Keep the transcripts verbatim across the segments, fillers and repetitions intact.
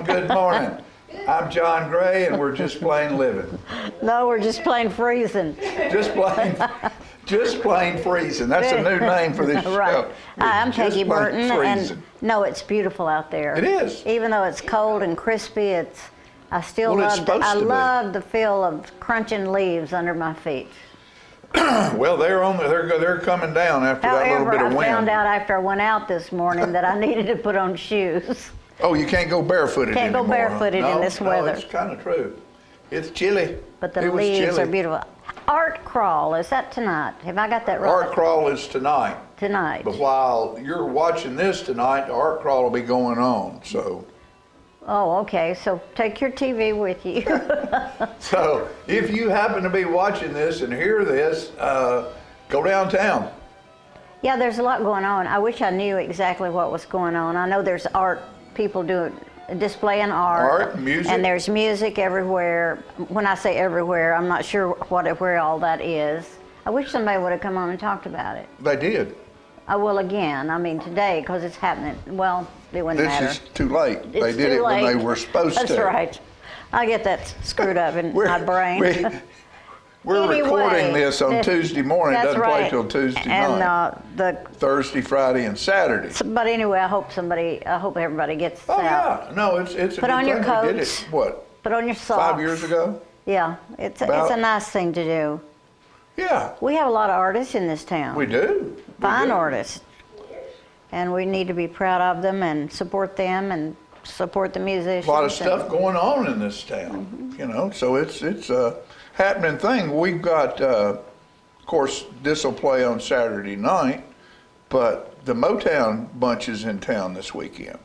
good morning. I'm John Gray, and we're just plain living. No, we're just plain freezing. Just plain, just plain freezing. That's a new name for this right. show. Hi, I'm Just Peggy plain Burton, freezing. and no, it's beautiful out there. It is. Even though it's cold and crispy, it's. I still Well, it's love. The, supposed I to be. love the feel of crunching leaves under my feet. Well, they're on. The, they're they're coming down after that little However, bit I of wind. found out after I went out this morning that I needed to put on shoes. Oh, you can't go barefooted Can't go anymore, huh? barefooted no, in this no, weather. It's kind of true. It's chilly. But the it was leaves chilly. are beautiful. Art crawl, is that tonight? Have I got that right? Art crawl is tonight. Tonight. But while you're watching this tonight, the art crawl will be going on. So, Oh, okay. So take your T V with you. so if you happen to be watching this and hear this, uh, go downtown. Yeah, there's a lot going on. I wish I knew exactly what was going on. I know there's art, people doing, displaying art. Art, music. And there's music everywhere. When I say everywhere, I'm not sure what where all that is. I wish somebody would have come on and talked about it. They did. I will again. I mean, today, because it's happening. Well, it wouldn't This matter. is too late. It's they did too it when late. they were supposed That's to. That's right. I get that screwed up in We're, my brain. we, we're Anyway, recording this on this- Tuesday morning. It That's doesn't play right. till Tuesday and, night. uh, the Thursday, Friday, and Saturday. But anyway, I hope somebody, I hope everybody gets this Oh out. yeah, no, it's it's a Put good on your thing. We did coats. it, what, Put on your socks. five years ago? Yeah, it's a, About- it's a nice thing to do. Yeah, We have a lot of artists in this town. we do. We Fine do. artists. And we need to be proud of them and support them and support the musicians. A lot of and- stuff going on in this town, Mm-hmm. you know. So it's it's a happening thing. We've got, uh, of course, this will play on Saturday night, but the Motown bunch is in town this weekend.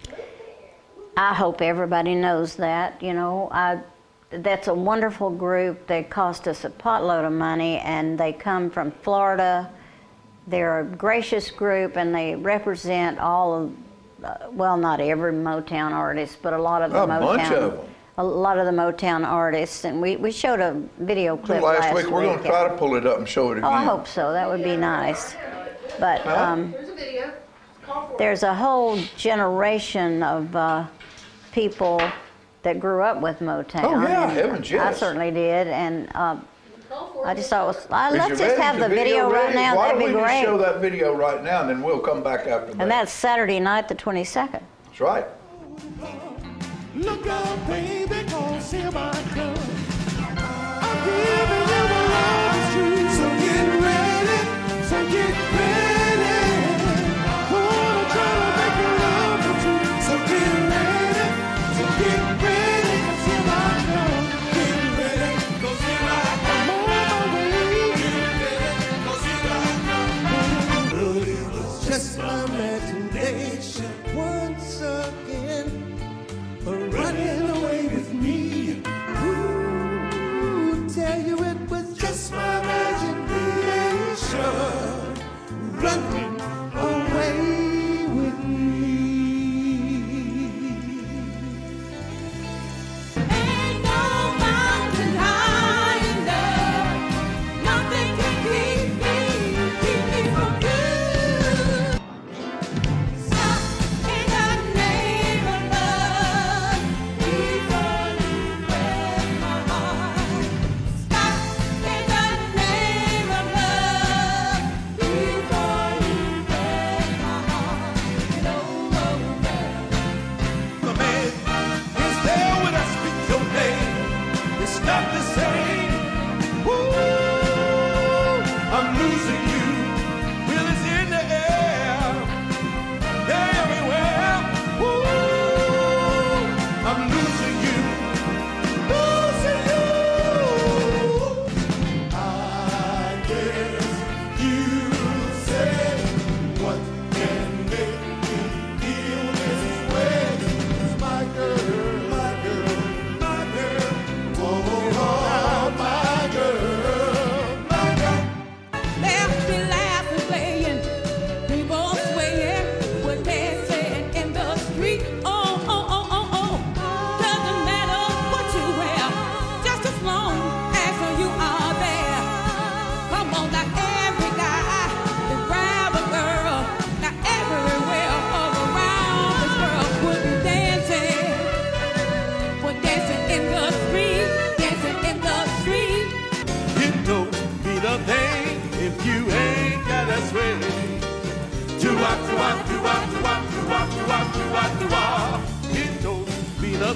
I hope everybody knows that. You know, I, that's a wonderful group. They cost us a potload of money, and they come from Florida. They're a gracious group, and they represent all of, uh, well, not every Motown artist, but a lot of the A Motown. bunch of them. A lot of the Motown artists, and we, we showed a video clip last, last week, we're going to try to pull it up and show it again. Oh, I hope so. That would be nice. But Huh? um, There's a video. Call for it. there's a whole generation of uh, people that grew up with Motown. Oh, yeah, and heavens, I yes. certainly did, and uh, Call for I it. just thought it was. Uh, Is let's you just ready? have Is the video right ready? now. Why That'd don't be we great. just show that video right now, and then we'll come back after that. And that's Saturday night, the twenty-second. That's right. Look out, baby, cause here I come. I'm giving you the love truth. So get ready, so get ready. Wanna try to make you love the truth. So get ready, so get ready, cause here I come. Get ready, cause here I come. I'm on my way. Get ready, cause here I come. But it was just my imagination once again. Running away with me. Ooh, tell you it was just my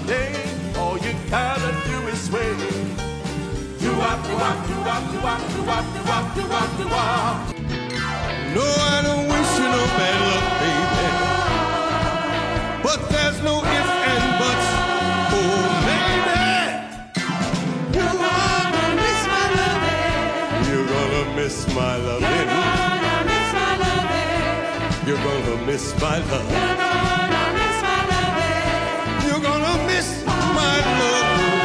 day. All you gotta do is sway. Do-wop, do-wop, do-wop, do-wop, do-wop, do-wop, do-wop, do-wop. No, I don't wish you no bad luck, baby. But there's no ifs and buts. Oh, baby. You're gonna miss my loving. You're gonna miss my loving. You're gonna miss my love. You're gonna miss my love.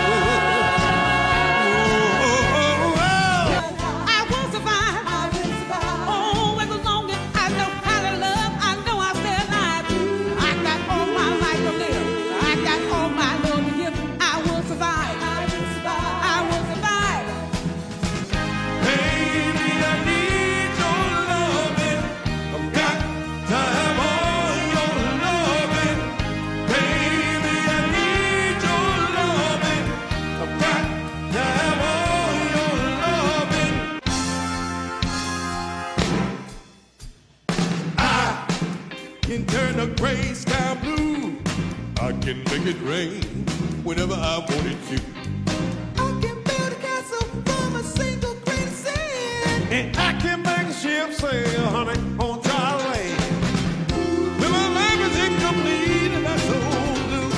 Can turn a gray sky blue. I can make it rain whenever I want it to. I can build a castle from a single grain of sand. And I can make a ship sail, honey, on dry land. When my life is incomplete and my soul blue.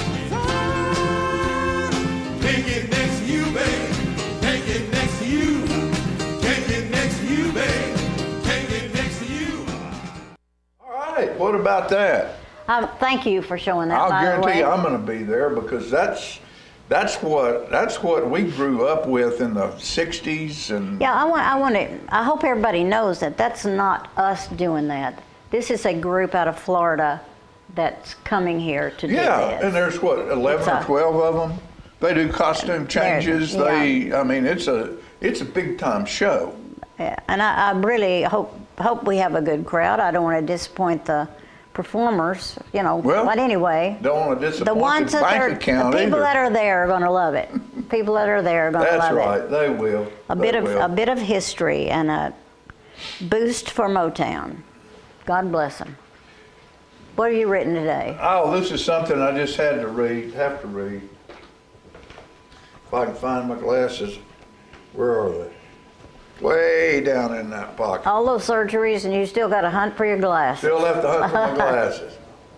Take it next to you, babe. Take it next to you. Take it next to you, babe. Take it next to you. What about that? Um, thank you for showing that. I'll by the guarantee way. you I'm going to be there because that's that's what that's what we grew up with in the sixties and Yeah, I want. I want to. I hope everybody knows that that's not us doing that. This is a group out of Florida that's coming here to do yeah, this. and there's what eleven It's or a- twelve of them. They do costume changes. yeah. They, I mean, it's a it's a big time show. Yeah, and I, I really hope hope we have a good crowd. I don't want to disappoint the performers, you know. Well, but anyway, don't want to disappoint the ones the that bank are account the people either. that are there are going to love it. People that are there are going to That's love right. it. They will. A They bit of will. a bit of history and a boost for Motown. God bless them. What have you written today? Oh, this is something I just had to read. Have to read. If I can find my glasses, where are they? Way down in that pocket. All those surgeries, and you still got to hunt for your glasses. Still left to hunt for my glasses.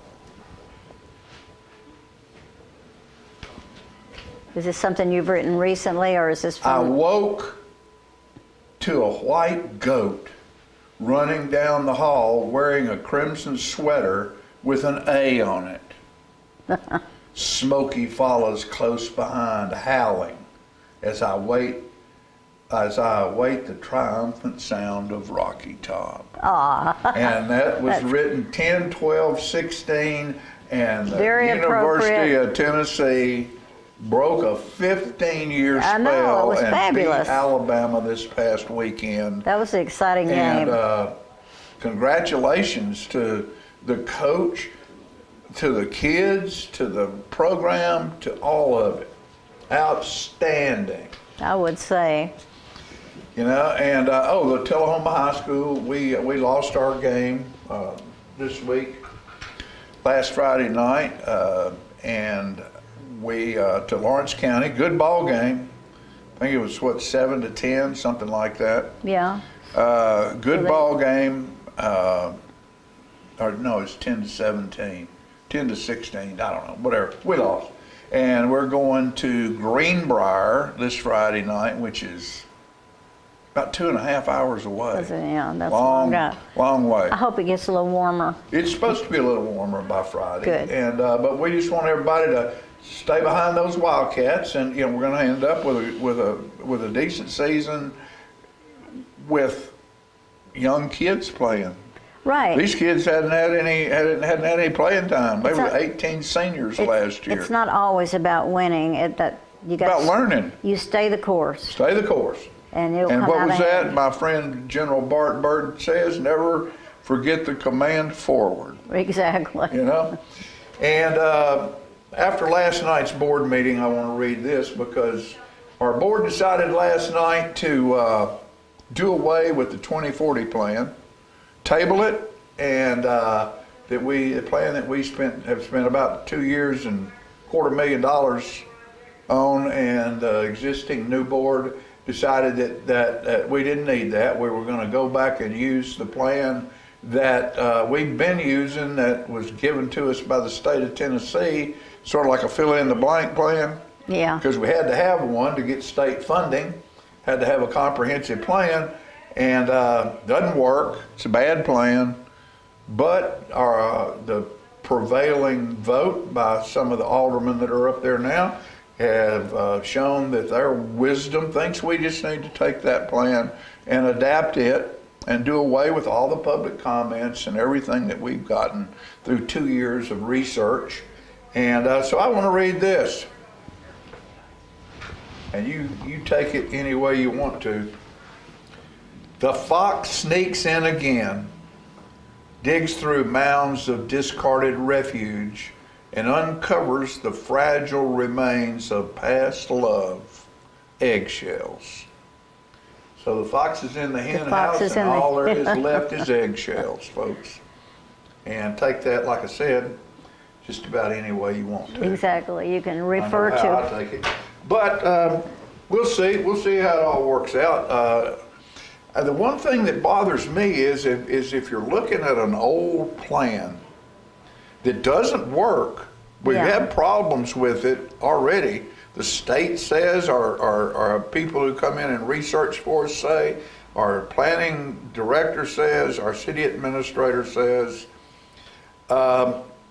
Is this something you've written recently, or is this I from? woke to a white goat running down the hall wearing a crimson sweater with an A on it. Smokey follows close behind, howling as I wait as I await the triumphant sound of Rocky Top. Aw. And that was That's- written ten, twelve, sixteen, and the Very University appropriate. of Tennessee broke a fifteen-year I spell know, it was and fabulous. beat Alabama this past weekend. That was an exciting And game. uh, congratulations to the coach, to the kids, to the program, to all of it. Outstanding. I would say. You know, and uh, oh, the Tullahoma High School, we we lost our game uh, this week, last Friday night, uh, and we uh, to Lawrence County. Good ball game. I think it was what seven to ten, something like that. Yeah. Uh, good So they- ball game. Uh, or no, it's ten to seventeen, ten to sixteen. I don't know, whatever. We lost, and we're going to Greenbrier this Friday night, which is about two and a half hours away. That's a- yeah, that's a long, long drive. long way. I hope it gets a little warmer. It's supposed to be a little warmer by Friday. Good. And uh, but we just want everybody to stay behind those Wildcats, and you know we're going to end up with a with a with a decent season with young kids playing. Right. These kids hadn't had any hadn't, hadn't had any playing time. They It's were not- eighteen seniors It's- last year. It's not always about winning. It that you got about learning. You stay the course, Stay the course. and it'll And come what out was of that? hand. My friend General Bart Bird says, never forget the command forward. Exactly. You know? And uh, after last night's board meeting, I want to read this because our board decided last night to uh, do away with the twenty forty plan, table it, and uh, that we, the plan that we spent, have spent about two years and quarter million dollars on, and the existing new board decided that, that, that we didn't need that. We were going to go back and use the plan that uh, we've been using that was given to us by the state of Tennessee, sort of like a fill-in-the-blank plan. Yeah. Because we had to have one to get state funding, had to have a comprehensive plan, and uh, doesn't work. It's a bad plan, but our, uh, the prevailing vote by some of the aldermen that are up there now have uh, shown that their wisdom thinks we just need to take that plan and adapt it and do away with all the public comments and everything that we've gotten through two years of research. And uh, so I want to read this. And you, you take it any way you want to. The fox sneaks in again, digs through mounds of discarded refuge, and uncovers the fragile remains of past love, eggshells. So the fox is in the hen house, and all there is left is eggshells, folks. And take that, like I said, just about any way you want to. Exactly. You can refer I know how to. I take it. But um, we'll see. We'll see how it all works out. Uh, the one thing that bothers me is if, is if you're looking at an old plan that doesn't work. We've Yeah. had problems with it already. The state says, our, our, our people who come in and research for us say, our planning director says, our city administrator says. Um,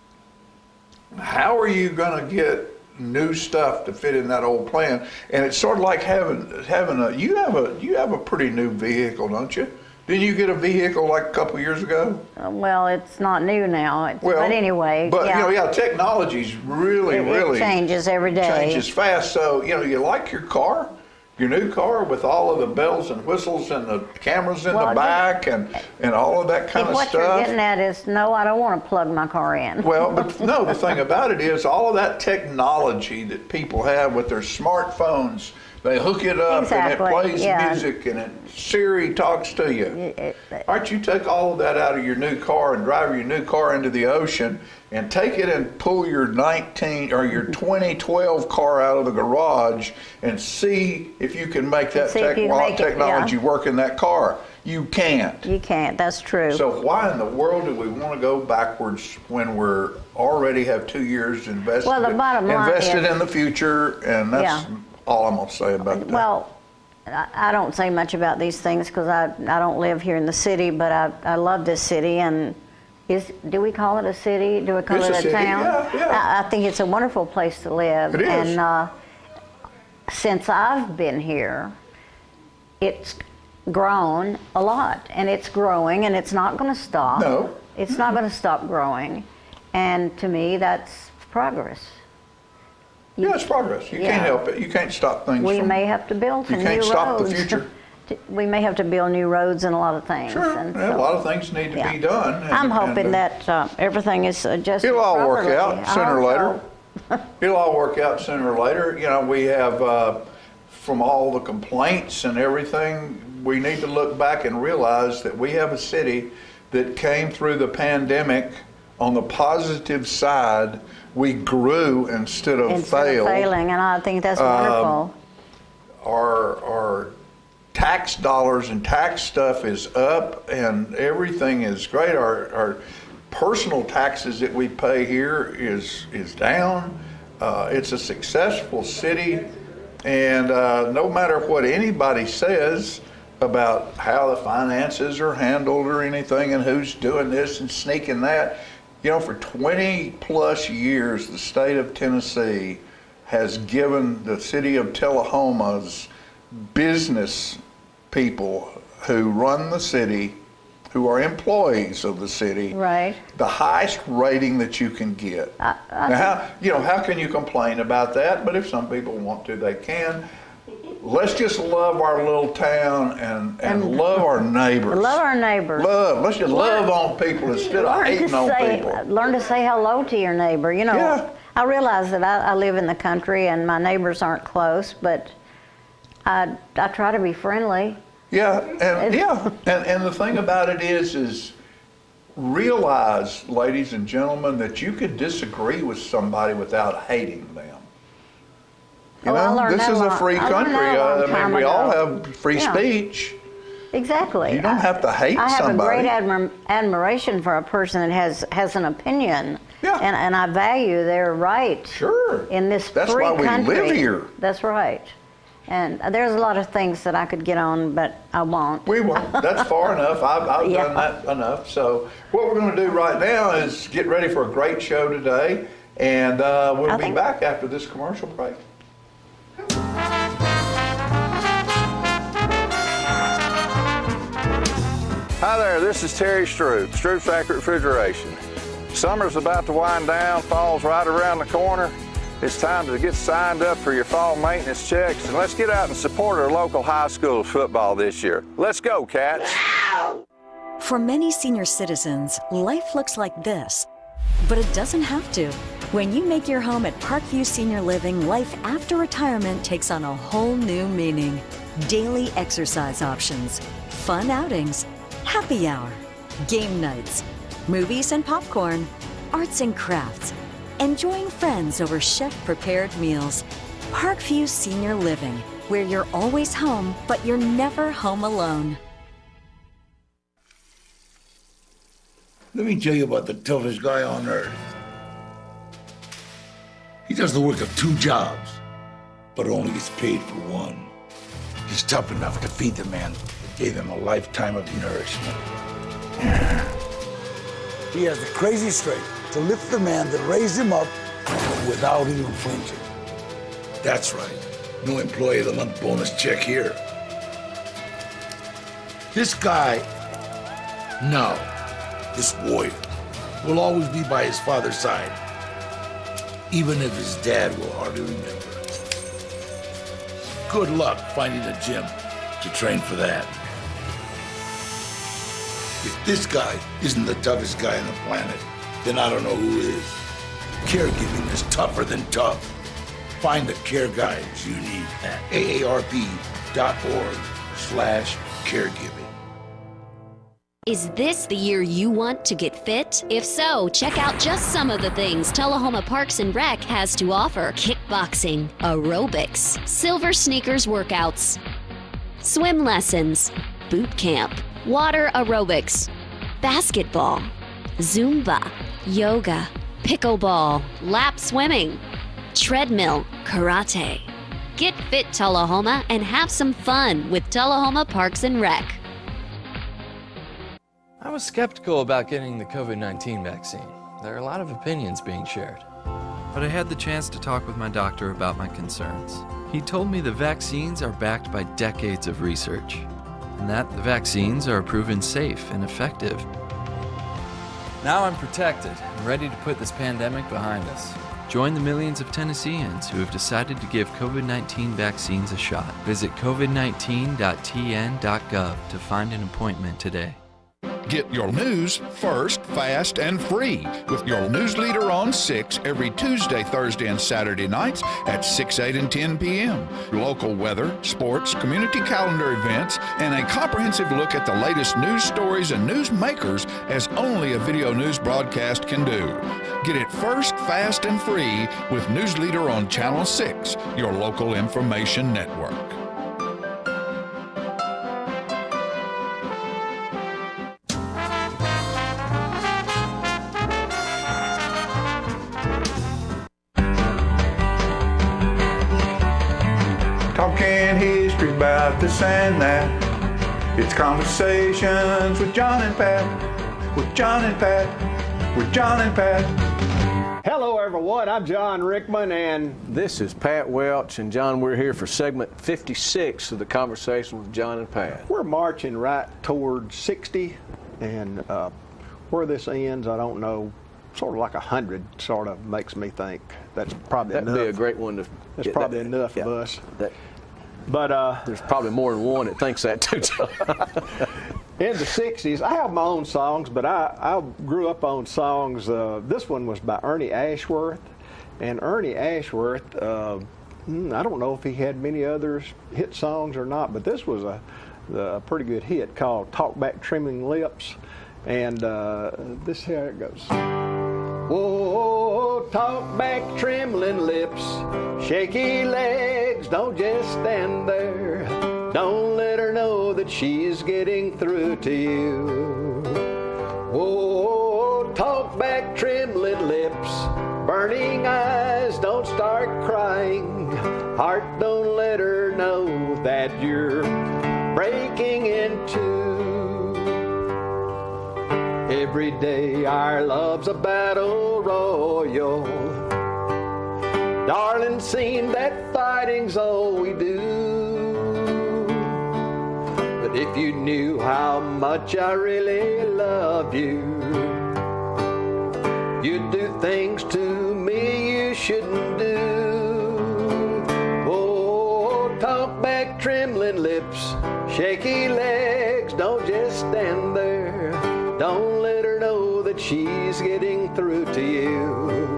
how are you going to get new stuff to fit in that old plan? And it's sort of like having having a you have a you have a pretty new vehicle, don't you? Didn't you get a vehicle like a couple years ago? Uh, well, it's not new now. It's, Well, but anyway, but yeah. you know, yeah, technology's really, it, really it changes every day. changes fast. So you know, you like your car, your new car with all of the bells and whistles and the cameras in Well, the I back and and all of that kind If of what stuff. you're getting at is, no, I don't want to plug my car in. Well, but no, the thing about it is all of that technology that people have with their smartphones, they hook it up Exactly, and it plays yeah. music and it, Siri talks to you. It- it- Aren't you take all of that out of your new car and drive your new car into the ocean and take it and pull your nineteen or your twenty twelve car out of the garage and see if you can make that See if you techno- make it, technology yeah. work in that car. You can't. You can't. That's true. So why in the world do we want to go backwards when we're already have two years invested, Well, the bottom line invested is- in the future, and that's Yeah. all I'm going to say about that. Well, I I don't say much about these things because I, I don't live here in the city, but I, I love this city. And is do we call it a city? Do we call It's it a a, city, town? yeah, yeah. I, I think it's a wonderful place to live. It is. And uh, since I've been here, it's grown a lot, and it's growing, and it's not going to stop. No. It's not going to stop growing. And to me, that's progress. yeah, it's progress. You Yeah. can't help it. You can't stop things. We from, may have to build some You new can't roads. stop the future. We may have to build new roads and a lot of things. Sure, and yeah, a so- lot of things need to yeah. be done. and- I'm hoping and, uh, that uh, everything is adjusted It'll all work properly. out I sooner or hope later. so. It'll all work out sooner or later. You know, we have, uh, from all the complaints and everything, we need to look back and realize that we have a city that came through the pandemic on the positive side. We grew instead of Instead failed. of failing, and I think that's Um, wonderful. Our, our tax dollars and tax stuff is up and everything is great. Our, our personal taxes that we pay here is, is down. Uh, it's a successful city, and uh, no matter what anybody says about how the finances are handled or anything and who's doing this and sneaking that, you know, for twenty plus years, the state of Tennessee has given the city of Tullahoma's business people who run the city, who are employees of the city, Right. the highest rating that you can get. I- I now, how, you know, how can you complain about that? But if some people want to, they can. Let's just love our little town and, and, And love our neighbors. Love our neighbors. Love. Let's just love on people instead of Learn to hating on say, people. learn to say hello to your neighbor. You know, Yeah. I realize that I, I live in the country and my neighbors aren't close, but I, I try to be friendly. Yeah, and yeah, and, and the thing about it is, is realize, ladies and gentlemen, that you could disagree with somebody without hating them. You Oh, I know, learned this that is a a lot- free I learned country. that a long Uh, I time mean, we all ago. have free Yeah. speech. Exactly. You don't have to hate I have somebody. a great admir- admiration for a person that has, has an opinion. Yeah. And, and I value their right Sure. in this That's free why we country. live here. That's right. And there's a lot of things that I could get on, but I won't. We won't. That's far enough. I've, I've Yeah. done that enough. So what we're going to do right now is get ready for a great show today, and uh, we'll I be think- back after this commercial break. Hi there, this is Terry Stroop, Stroop Factory Refrigeration. Summer's about to wind down, fall's right around the corner. It's time to get signed up for your fall maintenance checks, and let's get out and support our local high school football this year. Let's go, Cats! For many senior citizens, life looks like this, but it doesn't have to. When you make your home at Parkview Senior Living, life after retirement takes on a whole new meaning. Daily exercise options, fun outings, happy hour, game nights, movies and popcorn, arts and crafts, enjoying friends over chef-prepared meals. Parkview Senior Living, where you're always home, but you're never home alone. Let me tell you about the toughest guy on earth. He does the work of two jobs, but only gets paid for one. He's tough enough to feed the man that gave him a lifetime of nourishment. He has the crazy strength to lift the man that raised him up without even flinching. That's right. No employee of the month bonus check here. This guy, no, this warrior, will always be by his father's side, even if his dad will hardly remember. Good luck finding a gym to train for that. If this guy isn't the toughest guy on the planet, then I don't know who is. Caregiving is tougher than tough. Find the care guides you need at A A R P dot org slash caregiving. Is this the year you want to get fit? If so, check out just some of the things Tullahoma Parks and Rec has to offer. Kickboxing, aerobics, silver sneakers workouts, swim lessons, boot camp, water aerobics, basketball, Zumba, yoga, pickleball, lap swimming, treadmill, karate. Get fit, Tullahoma, and have some fun with Tullahoma Parks and Rec. I was skeptical about getting the COVID nineteen vaccine. There are a lot of opinions being shared. But I had the chance to talk with my doctor about my concerns. He told me the vaccines are backed by decades of research, and that the vaccines are proven safe and effective. Now I'm protected and ready to put this pandemic behind us. Join the millions of Tennesseans who have decided to give COVID nineteen vaccines a shot. Visit covid nineteen dot t n dot gov to find an appointment today. Get your news first, fast, and free with your news leader on six every Tuesday, Thursday, and Saturday nights at six, eight, and ten p m Local weather, sports, community calendar events, and a comprehensive look at the latest news stories and news makers as only a video news broadcast can do. Get it first, fast, and free with News Leader on Channel six, your local information network. Talking history about this and that. It's conversations with John and Pat, with John and Pat, with John and Pat. Hello everyone, I'm John Rickman and this is Pat Welch, and John, we're here for segment fifty-six of the Conversation with John and Pat. We're marching right toward sixty, and uh, where this ends, I don't know. Sort of like a hundred sort of makes me think that's probably That'd enough. be a great one to That's get probably that, enough yeah, of us. That, but uh, there's probably more than one that thinks that too. In the sixties, I have my own songs, but I, I grew up on songs. Uh, this one was by Ernie Ashworth, and Ernie Ashworth, uh, I don't know if he had many others hit songs or not, but this was a, a pretty good hit called "Talk Back Trembling Lips." And uh, this here it goes. Whoa, talk back, trembling lips, shaky legs, don't just stand there. Don't let her know that she's getting through to you. Whoa, talk back, trembling lips, burning eyes, don't start crying. Heart, don't let her know that you're breaking into. Every day our love's a battle royal. Darling, seem that fighting's all we do. But if you knew how much I really love you, you'd do things to me you shouldn't do. Oh, talk back, trembling lips, shaky legs, don't just stand there. Don't let her know that she's getting through to you.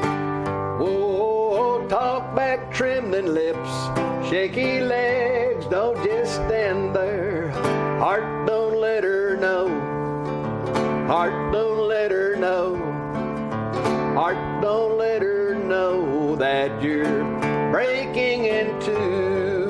Whoa, talk back, trembling lips, shaky legs, don't just stand there. Heart, don't let her know. Heart, don't let her know. Heart, don't let her know that you're breaking into.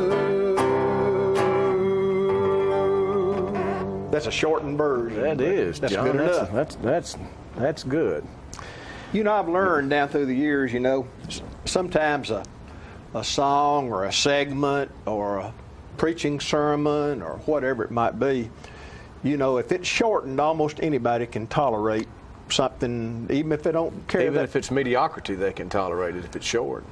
That's a shortened version. That is, that's John. good That's, enough. that's that's that's good. You know, I've learned down through the years, you know, s- sometimes a, a song or a segment or a preaching sermon or whatever it might be, you know, if it's shortened, almost anybody can tolerate something, even if they don't care. Even that, if it's mediocrity, they can tolerate it if it's short.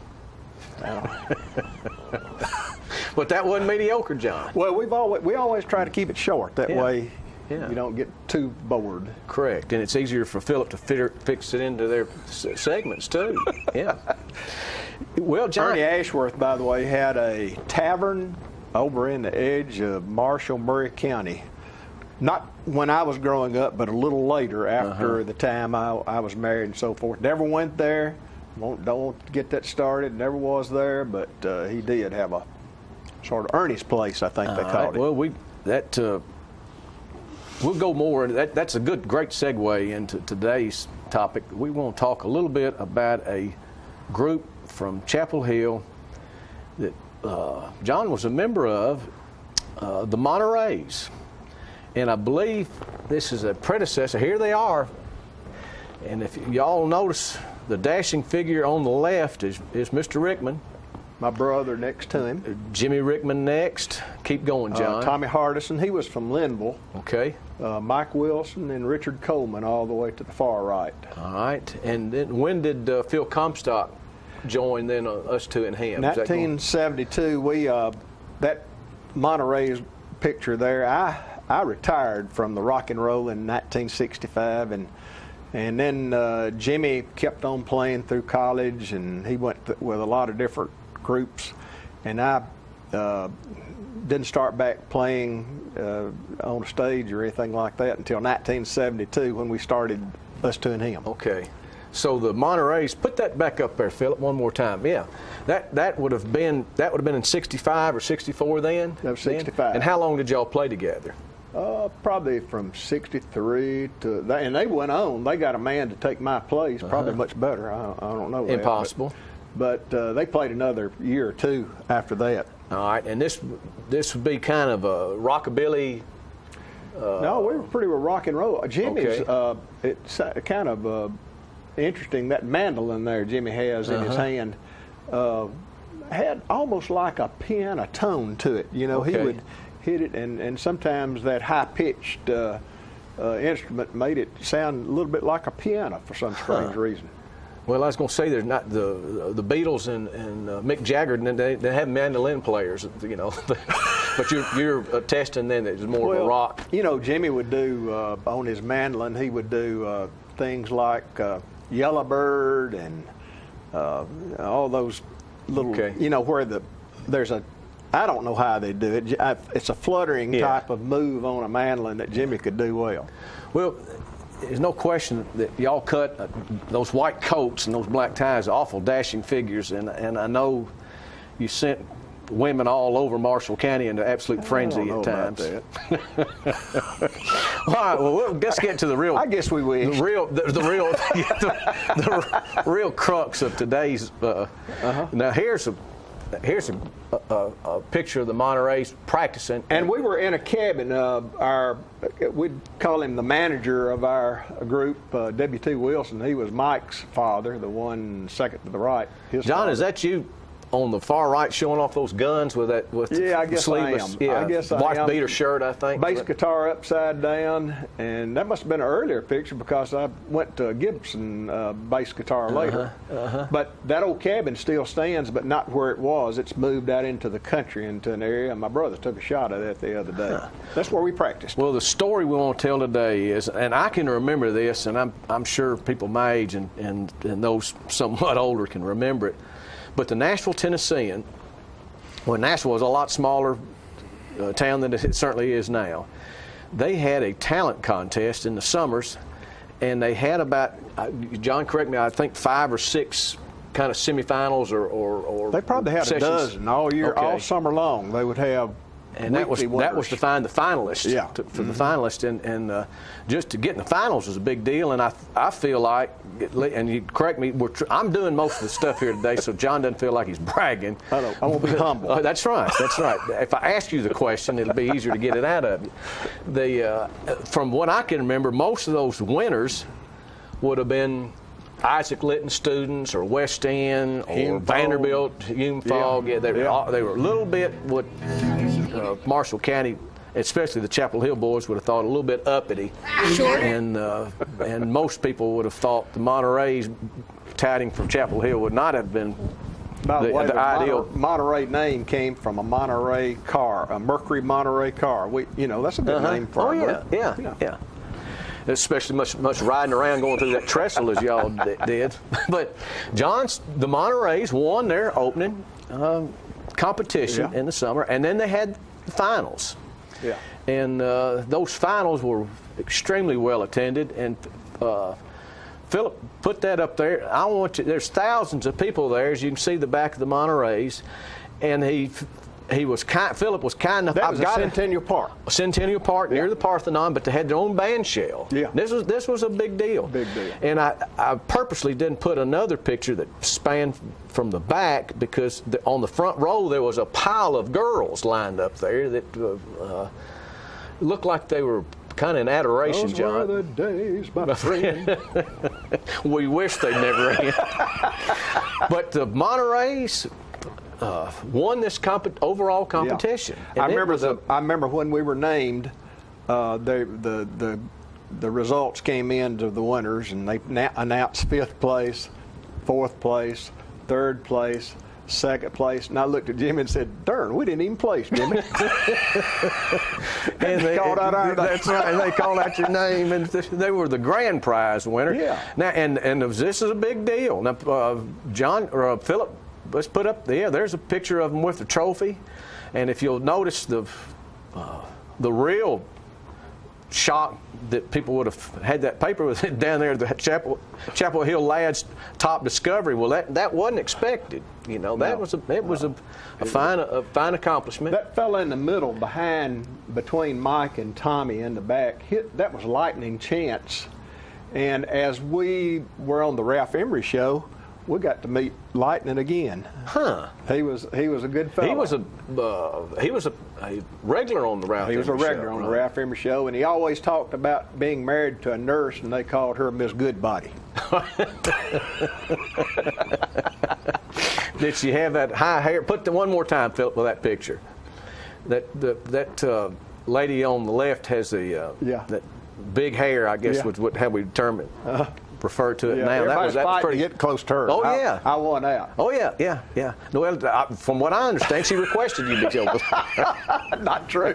But that wasn't mediocre, John. Well, we've always we always try to keep it short. That Yeah. way, Yeah. you don't get too bored. Correct, and it's easier for Philip to fit it, fix it into their s- segments too. Yeah. Well, John. Ernie Ashworth, by the way, had a tavern over in the edge of Marshall, Murray County. Not when I was growing up, but a little later, after Uh-huh. the time I, I was married and so forth. Never went there. Won't, don't get that started. Never was there, but uh, he did have a sort of Ernie's place, I think they All called right. it. Well, we that uh, we'll go more. That that's a good, great segue into today's topic. We want to talk a little bit about a group from Chapel Hill that uh, John was a member of, uh, the Monterey's, and I believe this is a predecessor. Here they are, and if y'all notice, the dashing figure on the left is is Mister Rickman. My brother next to him. Jimmy Rickman next. Keep going, John. Uh, Tommy Hardison, he was from Linville. Okay. Uh, Mike Wilson and Richard Coleman all the way to the far right. All right. And then when did uh, Phil Comstock join then uh, us two and him? Is that going- nineteen seventy-two, we, uh, that Monterey's picture there, I, I retired from the rock and roll in nineteen sixty-five, and and then uh, Jimmy kept on playing through college, and he went th- with a lot of different groups, and I uh, didn't start back playing uh, on a stage or anything like that until nineteen seventy-two when we started Us Two and Him. Okay. So the Monterey's, put that back up there, Philip, one more time. Yeah, that that would have been that would have been in sixty-five or sixty-four then. That was then? sixty-five. And how long did y'all play together? Uh, probably from sixty-three to that, and they went on. They got a man to take my place, probably Uh-huh. much better. I, I don't know. that, Impossible. But, but uh, they played another year or two after that. All right, and this this would be kind of a rockabilly. Uh, no, we were pretty well rock and roll. Jimmy's, Okay. uh, it's uh, kind of uh, interesting, that mandolin there Jimmy has in his Uh-huh. hand uh, had almost like a piano tone to it. You know, he Okay. would hit it, and, and sometimes that high-pitched uh, uh, instrument made it sound a little bit like a piano for some strange Huh. reason. Well, I was going to say there's not the the Beatles and, and uh, Mick Jagger, and they, they have mandolin players, you know. But you're you're attesting then that it's more well, of a rock. You know, Jimmy would do uh, on his mandolin. He would do uh, things like uh, Yellowbird and uh, all those little. Okay. You know, where the there's a. I don't know how they do it. I, it's a fluttering Yeah. type of move on a mandolin that Jimmy could do well. Well, there's no question that y'all cut uh, those white coats and those black ties, awful dashing figures, and and I know you sent women all over Marshall County into absolute frenzy I don't at know times. about All right, well, we'll let's get to the real. I guess we wish. The real, the, the real, the, the real crux of today's. Uh, uh-huh. Now here's a, here's a, a, a picture of the Monterey's practicing. And we were in a cabin. Uh, our, we'd call him the manager of our group, uh, W T Wilson. He was Mike's father, the one second to the right. His John, father. Is that you? On the far right, showing off those guns with that with yeah, I guess sleeveless, I am. Yeah, I guess I wife am. beater shirt, I think. Bass guitar upside down, and that must have been an earlier picture because I went to Gibson uh, bass guitar later. Uh-huh, uh-huh. But that old cabin still stands, but not where it was. It's moved out into the country, into an area. My brother took a shot at it the other day. Huh. That's where we practiced. Well, the story we want to tell today is, and I can remember this, and I'm I'm sure people my age and and, and those somewhat older can remember it. But the Nashville Tennessean. Well, Nashville was a lot smaller uh, town than it certainly is now. They had a talent contest in the summers, and they had about, uh, John, correct me, I think five or six kind of semifinals or, or, or they probably had sessions. a dozen all year, okay. all summer long. They would have. And that was winners. that was to find the finalists. Yeah. To, for mm-hmm. the finalists, and and uh, just to get in the finals was a big deal. And I I feel like, and you correct me, we're tr I'm doing most of the stuff here today, so John doesn't feel like he's bragging. I don't. I won't be humble. Uh, that's right. That's right. If I ask you the question, it'll be easier to get it out of you. The uh, from what I can remember, most of those winners would have been Isaac Litton students or West End or Hume Vanderbilt, Hume Fogg. Yeah, yeah, they, were, yeah. they were a little bit what uh, Marshall County, especially the Chapel Hill boys, would have thought a little bit uppity. Sure. And, uh, and most people would have thought the Monterey's touting from Chapel Hill would not have been By the, the, way, the the ideal. Monterey name came from a Monterey car, a Mercury Monterey car. We, you know, that's a good Uh-huh. name for oh, a yeah, group. yeah, You know. yeah. Especially much much riding around going through that trestle as y'all did. But John's, the Monterey's won their opening uh, competition Yeah. in the summer, and then they had the finals. Yeah. And uh, those finals were extremely well attended, and uh, Philip put that up there. I want you, there's thousands of people there, as you can see the back of the Monterey's, and he he was kind, Philip was kind enough. That I've was got a Centennial Park. Centennial Park near the Parthenon, but they had their own band shell. Yeah. This was this was a big deal. Big deal. And I, I purposely didn't put another picture that spanned from the back because the, on the front row there was a pile of girls lined up there that uh, uh, looked like they were kind of in adoration, Those John. were the days, my friend. We wish they'd never end. But the Monterey's uh, won this comp overall competition. Yeah. I And it remember was the. a- I remember when we were named. Uh, they, the the the results came in to the winners, and they na announced fifth place, fourth place, third place, second place. And I looked at Jimmy and said, "Darn, we didn't even place, Jimmy." And they called out our name. That's right. And they called out your name, and th they were the grand prize winner. Yeah. Now, and and this is a big deal. Now, uh, John or uh, Philip, let's put up. Yeah, there's a picture of them with the trophy, and if you'll notice the uh, the real shock that people would have had that paper with it down there, the Chapel Chapel Hill lads' top discovery. Well, that that wasn't expected. You know, that No. was a it was a, a fine a fine accomplishment. That fella in the middle, behind, between Mike and Tommy in the back, hit, that was Lightning Chance. And as we were on the Ralph Emery show, we got to meet Lightning again. Huh. He was he was a good fellow. He was a uh, he was a, a regular on the Ralph. He was a Emery regular show, on the right? Ralph Emery show, and he always talked about being married to a nurse, and they called her Miss Goodbody. Did she have that high hair? Put the one more time, Philip, with that picture. That the, that uh, lady on the left has the uh, Yeah. that big hair. I guess Yeah. was what how we term it. Uh, refer to it Yeah, now. That everybody's was that was fighting pretty. to get close to her. Oh I- yeah. I won out. Oh yeah, yeah, yeah. Well, I, from what I understand, she requested you be killed. Not true.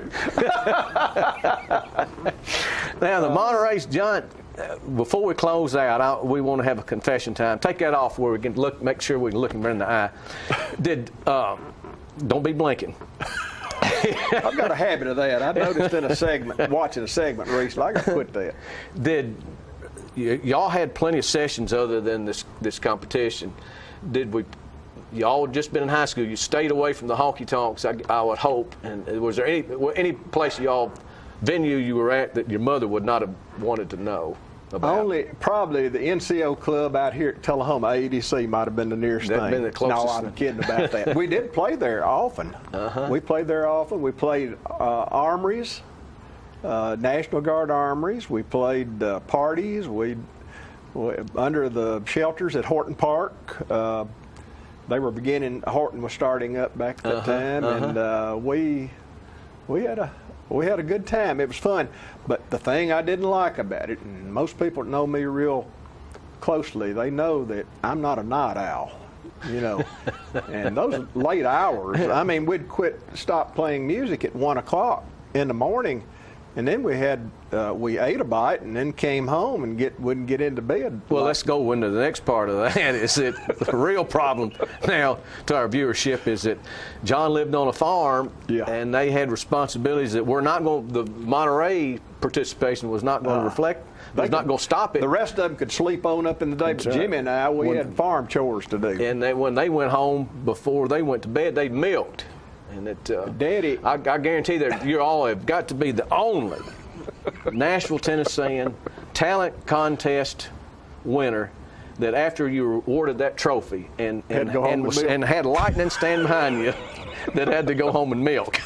Now the Monterey's, John. Uh, before we close out, I, we want to have a confession time. Take that off where we can look, make sure we can look him in the eye. Did um, don't be blinking. I've got a habit of that. I noticed in a segment, watching a segment recently, I got to quit that. Did y'all had plenty of sessions other than this this competition? Did we? Y'all just been in high school. You stayed away from the honky tonks, I, I would hope. And was there any any place y'all venue you were at that your mother would not have wanted to know about? Only probably the N C O club out here at Tullahoma, A D C, might have been the nearest That'd thing. been the closest no, I'm thing. kidding about that. We did play there often. Uh-huh. We played there often. We played uh, armories, uh, National Guard armories. We played uh, parties. We, we under the shelters at Horton Park. Uh, they were beginning. Horton was starting up back at that Uh-huh, time, uh-huh. and uh, we we had a. We had a good time. It was fun. But the thing I didn't like about it, and most people that know me real closely, they know that I'm not a night owl, you know. And those late hours, I mean, we'd quit, stop playing music at one o'clock in the morning, and then we had, uh, we ate a bite and then came home and get wouldn't get into bed. Well, let's go into the next part of that. Is that the real problem now to our viewership is that John lived on a farm, Yeah. and they had responsibilities that were not going. The Monterey participation was not going to Uh, reflect. they Was not could- going to stop it. The rest of them could sleep on up in the day, but That's right. Jimmy and I, we When- had farm chores to do. And they, when they went home before they went to bed, they milked. And that, uh, Daddy, I, I guarantee that you all have got to be the only Nashville, Tennessean talent contest winner that after you were awarded that trophy and Had and, to go home and, and was, milk. and had lightning stand behind you that had to go home and milk.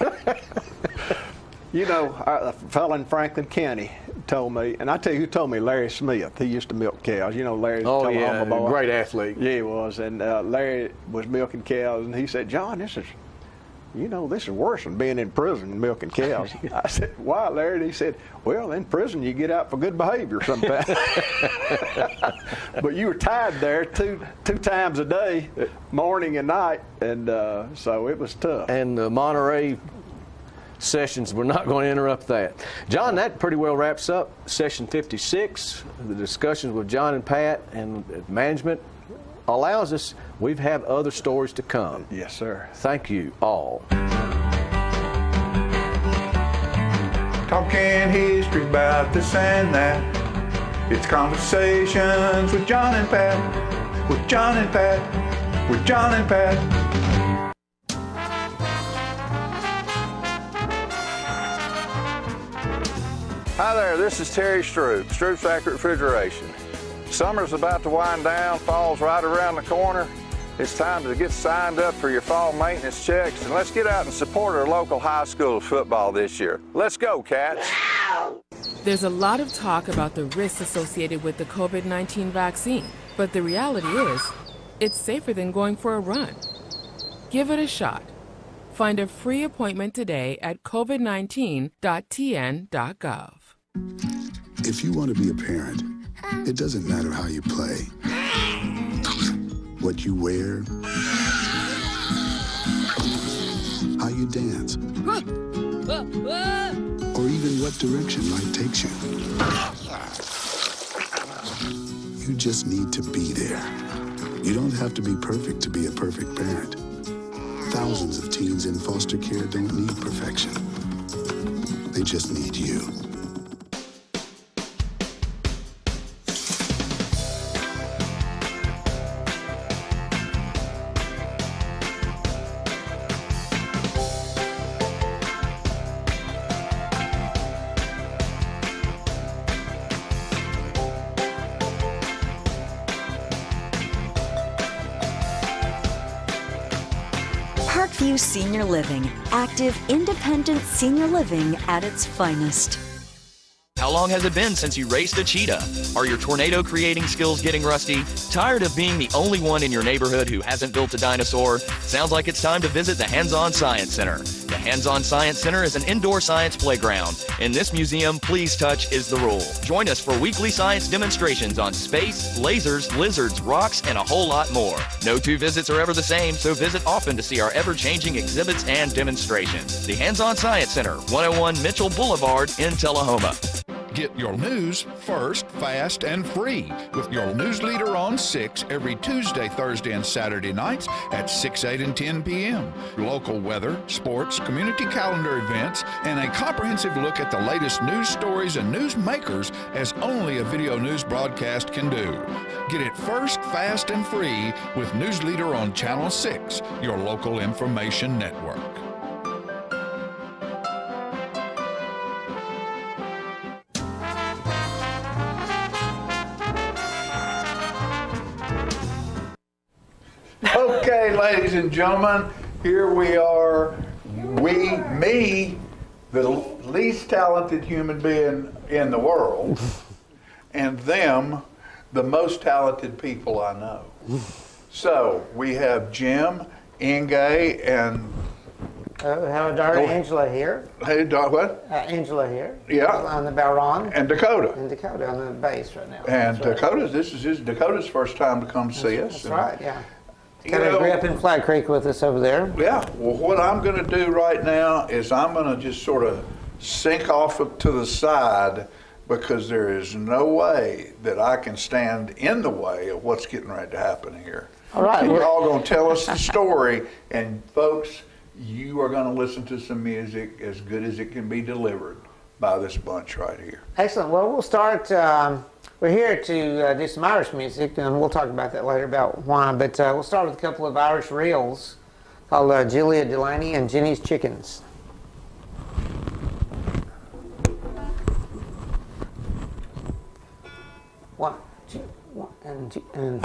You know, a fellow in Franklin County told me, and I tell you who told me, Larry Smith. He used to milk cows. You know, Larry's a Oh, Tullahoma yeah, boy. great athlete. Yeah, he was. And uh, Larry was milking cows, and he said, John, this is, you know, this is worse than being in prison and milking cows. I said, why, Larry? And he said, well, in prison you get out for good behavior sometimes. But you were tied there two two times a day, morning and night, and uh, so it was tough. And the Monterey sessions, we're not going to interrupt that. John, that pretty well wraps up session fifty-six. The discussions with John and Pat and management allows us, we've had other stories to come. Yes, sir. Thank you all. Talking history about this and that. It's conversations with John and Pat, with John and Pat, with John and Pat. Hi there, this is Terry Stroop, Stroop Factory Refrigeration. Summer's about to wind down, fall's right around the corner. It's time to get signed up for your fall maintenance checks, and let's get out and support our local high school football this year. Let's go, Cats! There's a lot of talk about the risks associated with the COVID nineteen vaccine, but the reality is, it's safer than going for a run. Give it a shot. Find a free appointment today at covid nineteen dot t n dot gov. If you want to be a parent, it doesn't matter how you play, what you wear, how you dance, or even what direction life takes you. You just need to be there. You don't have to be perfect to be a perfect parent. Thousands of teens in foster care don't need perfection. They just need you. Parkview Senior Living, active, independent senior living at its finest. How long has it been since you raced a cheetah? Are your tornado creating skills getting rusty? Tired of being the only one in your neighborhood who hasn't built a dinosaur? Sounds like it's time to visit the Hands-On Science Center. The Hands-On Science Center is an indoor science playground. In this museum, please touch is the rule. Join us for weekly science demonstrations on space, lasers, lizards, rocks, and a whole lot more. No two visits are ever the same, so visit often to see our ever-changing exhibits and demonstrations. The Hands-On Science Center, one oh one Mitchell Boulevard in Tullahoma. Get your news first, fast, and free with your news leader on six every Tuesday, Thursday, and Saturday nights at six, eight, and ten p m Local weather, sports, community calendar events, and a comprehensive look at the latest news stories and news makers as only a video news broadcast can do. Get it first, fast, and free with News Leader on Channel six, your local information network. Okay, ladies and gentlemen, here we are. We, me, the least talented human being in the world, and them, the most talented people I know. So we have Jim, Inge, and Uh, we have our daughter Go- Angela here. hey, Doc, what? Uh, Angela here. Yeah. On the baron. And Dakota. And Dakota on the bass right now. And That's right. Dakota's, this is his, Dakota's first time to come see us. That's and, right, yeah. you Dakota know- grew up in Flat Creek with us over there. Yeah, well, what I'm going to do right now is I'm going to just sort of sink off to the side because there is no way that I can stand in the way of what's getting ready to happen here. All right. You're all going to tell us the story, and folks, you are going to listen to some music as good as it can be delivered by this bunch right here. Excellent. Well, we'll start. Um, we're here to uh, do some Irish music, and we'll talk about that later about why. But uh, we'll start with a couple of Irish reels called uh, Julia Delaney and Jenny's Chickens. One, two, one, and two, and.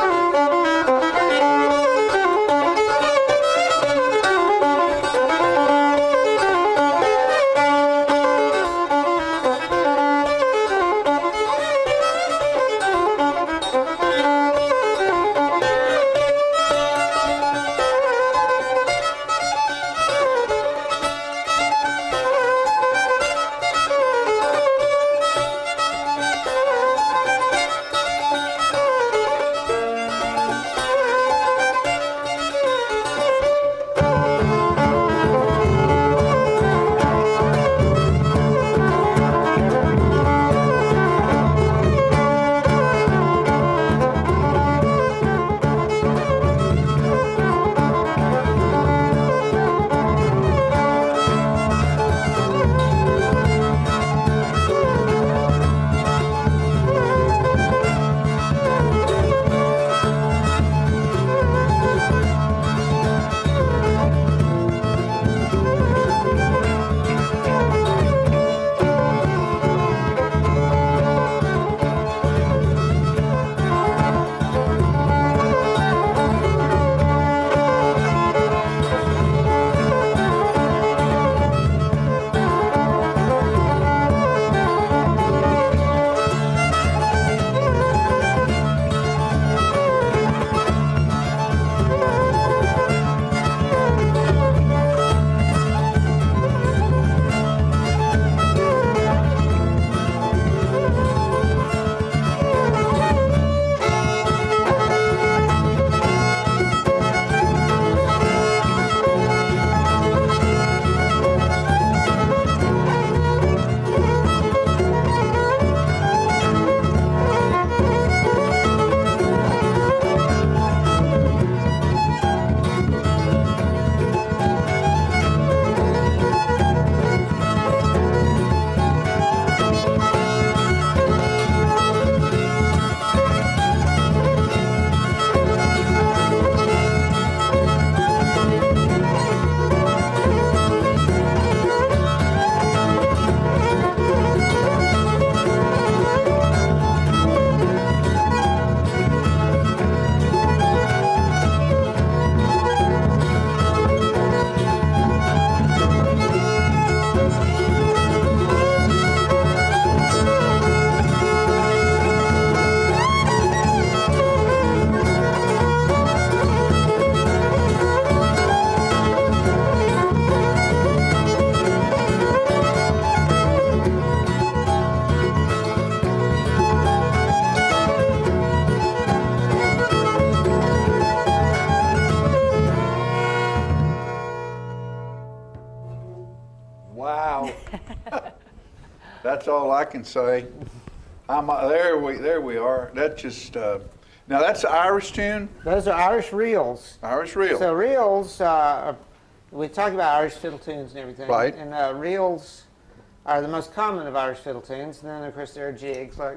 That's all I can say. I'm, uh, there we there we are. That's just uh, now that's an Irish tune. Those are Irish reels. Irish reels. So reels, uh, we talk about Irish fiddle tunes and everything. Right. And uh, reels are the most common of Irish fiddle tunes. And then of course there are jigs like,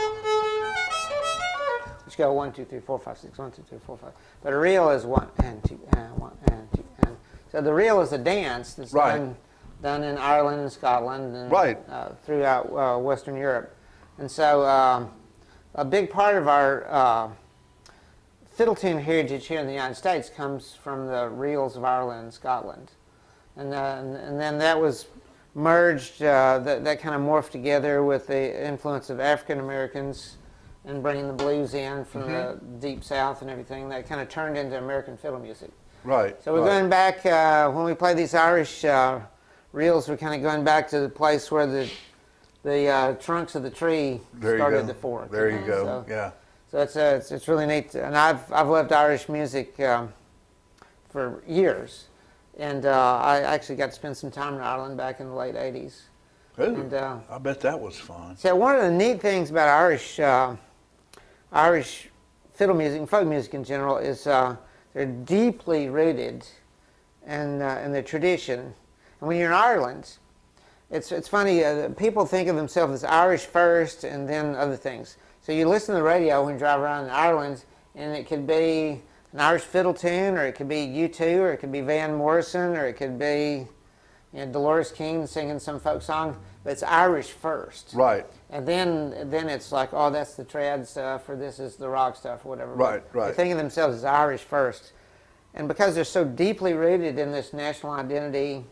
which go one, two, three, four, five, six, one, two, three, four, five. But a reel is one and two and one and two and. So the reel is a dance that's right. done, done in Ireland and Scotland and right. uh, throughout uh, Western Europe. And so um, a big part of our uh, fiddle tune heritage here in the United States comes from the reels of Ireland and Scotland. And, uh, and, and then that was merged, uh, that, that kind of morphed together with the influence of African Americans and bringing the blues in from Mm-hmm. the deep south and everything. That kind of turned into American fiddle music. Right. So we're right. going back, uh, when we play these Irish uh, reels, we're kind of going back to the place where the, the uh, trunks of the tree There you started go. to fork. There you know? go. So, Yeah. So it's, uh, it's, it's really neat. And I've, I've loved Irish music um, for years. And uh, I actually got to spend some time in Ireland back in the late eighties. Ooh, and, uh, I bet that was fun. So one of the neat things about Irish, uh, Irish fiddle music and folk music in general is uh, they're deeply rooted in, uh, in the tradition. And when you're in Ireland, it's, it's funny, uh, people think of themselves as Irish first and then other things. So you listen to the radio when you drive around in Ireland, and it could be an Irish fiddle tune, or it could be U two, or it could be Van Morrison, or it could be you know, Dolores King singing some folk song, but it's Irish first. Right. And then then it's like, oh, that's the trad stuff, or this is the rock stuff, or whatever. Right, But right. They think of themselves as Irish first. And because they're so deeply rooted in this national identity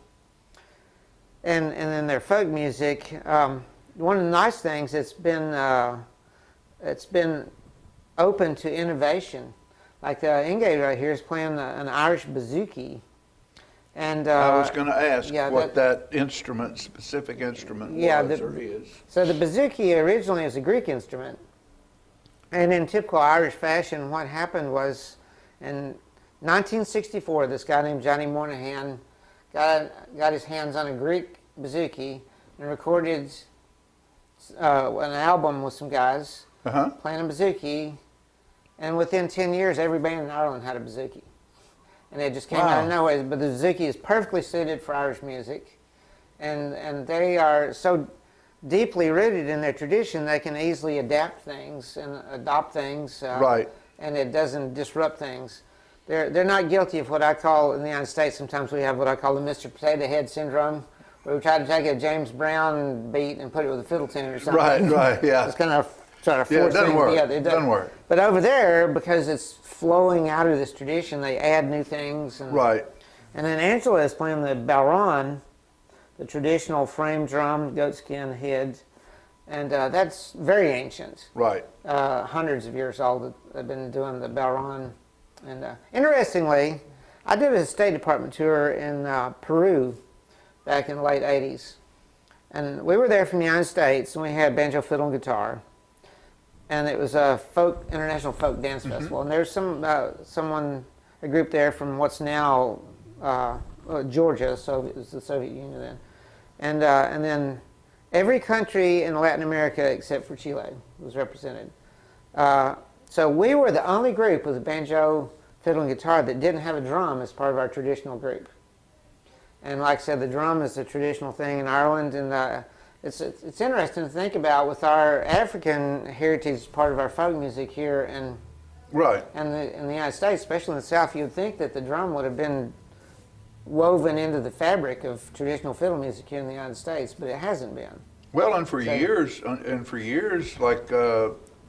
and, and in their folk music, um, one of the nice things, it's been, uh, it's been open to innovation. Like uh, Inge right here is playing uh, an Irish bouzouki. And, uh, I was going to ask yeah, what that, instrument, specific instrument yeah, was the, or is. So the bouzouki originally is a Greek instrument. And in typical Irish fashion, what happened was in nineteen sixty-four, this guy named Johnny Moynihan got, got his hands on a Greek bouzouki and recorded uh, an album with some guys uh-huh. playing a bouzouki. And within ten years, every band in Ireland had a bouzouki. And it just came Wow. out of nowhere. But the bouzouki is perfectly suited for Irish music. And, and they are so deeply rooted in their tradition, they can easily adapt things and adopt things. Uh, Right. And it doesn't disrupt things. They're, they're not guilty of what I call, in the United States, sometimes we have what I call the Mister Potato Head syndrome, where we try to take a James Brown beat and put it with a fiddle tune or something. Right, right, yeah. It's kind of try to Yeah, it force doesn't things work. together. It doesn't work. But over there, because it's flowing out of this tradition, they add new things. And, Right. And then Angela is playing the balron, the traditional frame drum, goatskin head. And uh, that's very ancient. Right. Uh, hundreds of years old that they've been doing the balron. And uh, interestingly, I did a State Department tour in uh, Peru back in the late eighties. And we were there from the United States, and we had banjo, fiddle, and guitar. And it was a folk international folk dance Mm-hmm. festival. And there's some uh, someone, a group there from what's now uh, uh, Georgia, so it was the Soviet Union then. And, uh, and then every country in Latin America except for Chile was represented. Uh, so we were the only group with a banjo, fiddle, and guitar that didn't have a drum as part of our traditional group. And like I said, the drum is a traditional thing in Ireland, and uh, it's, it's it's interesting to think about with our African heritage as part of our folk music here in, right. in, the, in the United States, especially in the South. You'd think that the drum would have been woven into the fabric of traditional fiddle music here in the United States, but it hasn't been. Well, and for So- years, and for years, like uh,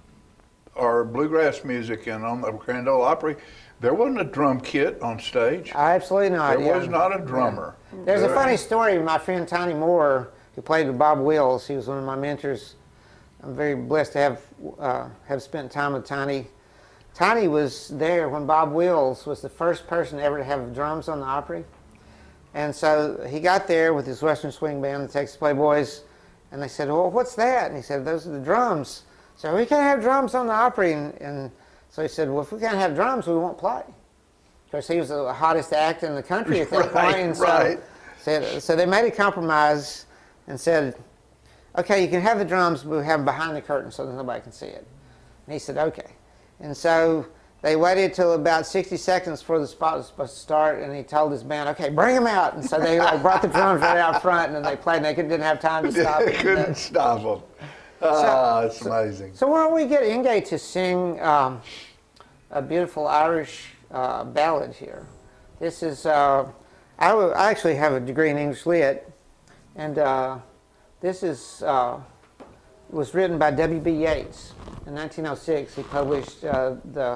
our bluegrass music and on the Grand Ole Opry, there wasn't a drum kit on stage. Absolutely not. There yeah. was not a drummer. Yeah. There's a There- funny story. My friend Tiny Moore, who played with Bob Wills, he was one of my mentors. I'm very blessed to have uh, have spent time with Tiny. Tiny was there when Bob Wills was the first person ever to have drums on the Opry. And so he got there with his Western Swing Band, the Texas Playboys, and they said, well, what's that? And he said, those are the drums. So we can't have drums on the Opry. And, and so he said, well, if we can't have drums, we won't play. Of course, he was the hottest act in the country at that Right, point. And so, right. said, so they made a compromise and said, okay, you can have the drums, but we'll have them behind the curtain so that nobody can see it. And he said, okay. And so they waited till about sixty seconds before the spot was supposed to start, and he told his band, okay, bring them out. And so they like, brought the drums right out front, and then they played, and they didn't have time to stop They it. couldn't stop them. Ah, it's amazing. So why don't we get Inge to sing um, a beautiful Irish uh, ballad here. This is, uh, I, w I actually have a degree in English Lit, and uh, this is, uh, was written by W B Yeats. In nineteen oh six, he published uh, the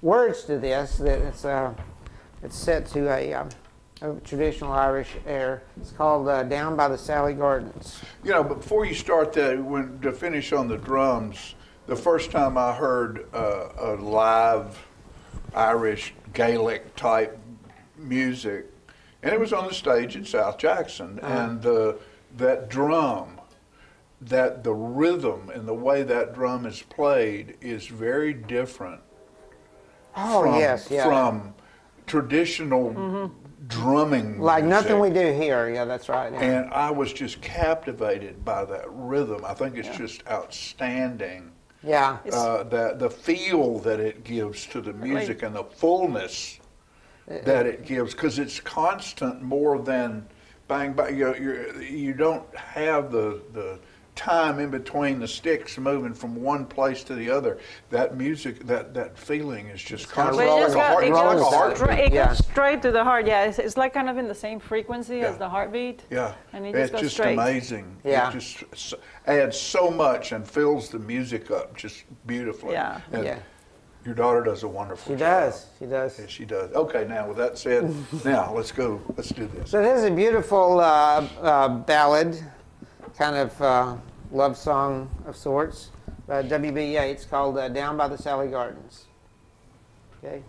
words to this. That it's uh, it's set to a, um, a traditional Irish air. It's called uh, "Down by the Sally Gardens." You know, before you start that, when to finish on the drums, the first time I heard uh, a live Irish Gaelic type music, and it was on the stage in South Jackson, uh-huh. and uh, that drum, that the rhythm and the way that drum is played is very different. Oh from, yes, yeah. From traditional mm-hmm. drumming like music. Nothing we do here. Yeah, that's right. Yeah. And I was just captivated by that rhythm. I think it's yeah. just outstanding. Yeah. Uh, that the feel that it gives to the music and the fullness that it gives, because it's constant more than bang bang. You know, you're, you don't have the the time in between the sticks moving from one place to the other. That music, that that feeling is just constant. Well, It's like a heart- it it's like a goes, heartbeat. straight, it Yeah. goes straight to the heart. Yeah, it's, it's like kind of in the same frequency Yeah. as the heartbeat. Yeah, and it just it's goes just straight. amazing. Yeah. It just s- adds so much and fills the music up just beautifully. Yeah. And Yeah. Your daughter does a wonderful She job. does. She does. Yeah, she does. Okay, now with that said, now let's go. Let's do this. So this is a beautiful uh, uh, ballad, kind of uh, love song of sorts, by W B Yeats, called uh, "Down by the Sally Gardens." Okay.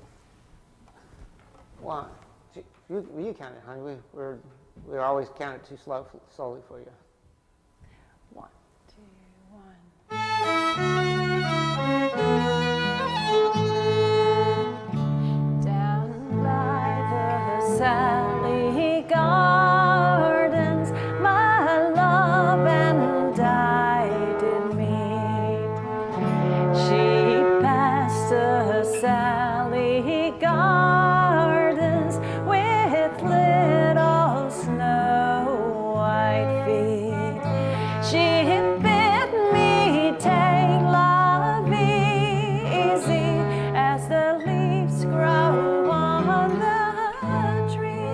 One. You, you count it, honey. We, we're we always count it too slow, slowly for you. One, two, one. Down by the Sally Gardens, my love and I did meet. She passed the Sally Gardens with little snow white feet. She bid me take love easy as the leaves grow on the trees.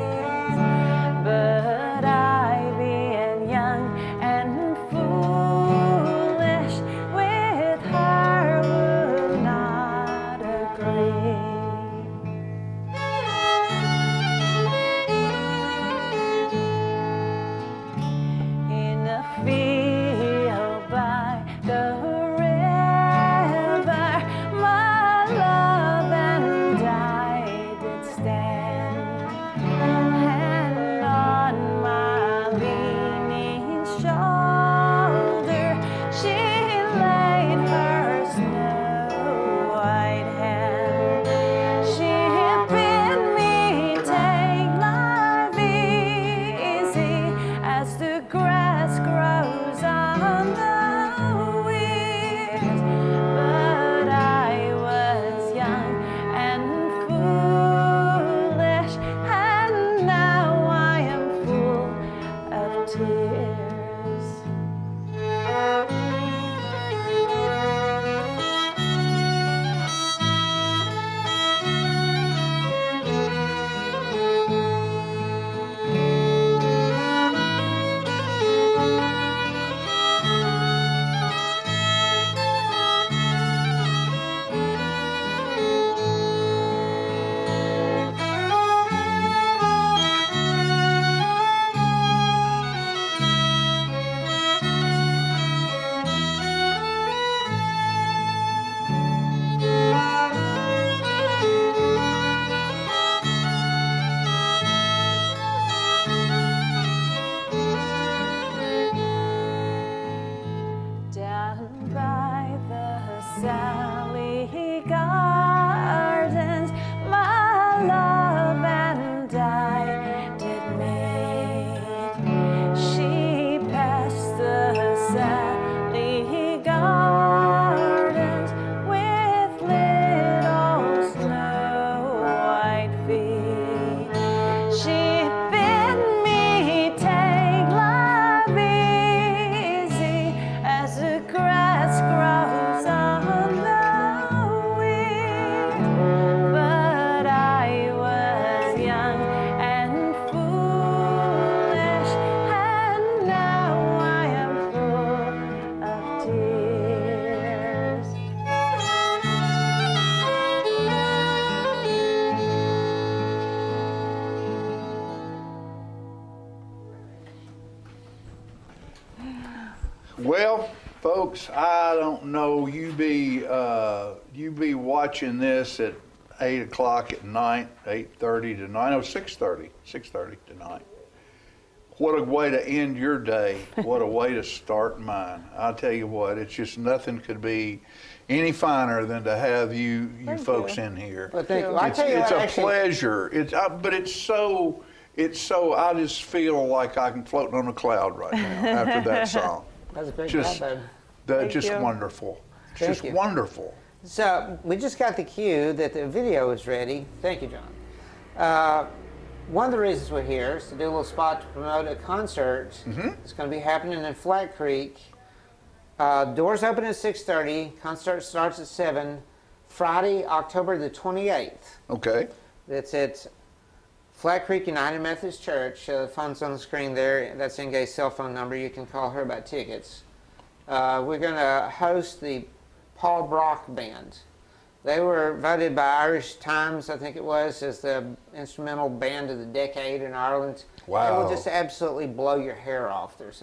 Well, folks, I don't know. You be uh, you be watching this at eight o'clock at night, eight thirty to nine. Oh, six thirty, six thirty tonight. What a way to end your day. What a way to start mine. I'll tell you what, it's just nothing could be any finer than to have you you Thank folks you. in here. Well, thank you. I It's, tell you it's what, a actually- pleasure. It's uh, but it's so it's so I just feel like I'm floating on a cloud right now after that song. That's a great Just job, bud. that Thank just you. wonderful. It's Thank just you. wonderful. So we just got the cue that the video is ready. Thank you, John. Uh, one of the reasons we're here is to do a little spot to promote a concert. Mm-hmm. It's going to be happening in Flat Creek. Uh, doors open at six thirty. Concert starts at seven. Friday, October the twenty-eighth. Okay. That's at Flat Creek United Methodist Church. Uh, the phone's on the screen there. That's Ingay's cell phone number. You can call her about tickets. Uh, we're going to host the Paul Brock Band. They were voted by Irish Times, I think it was, as the instrumental band of the decade in Ireland. Wow. They will just absolutely blow your hair off. They're so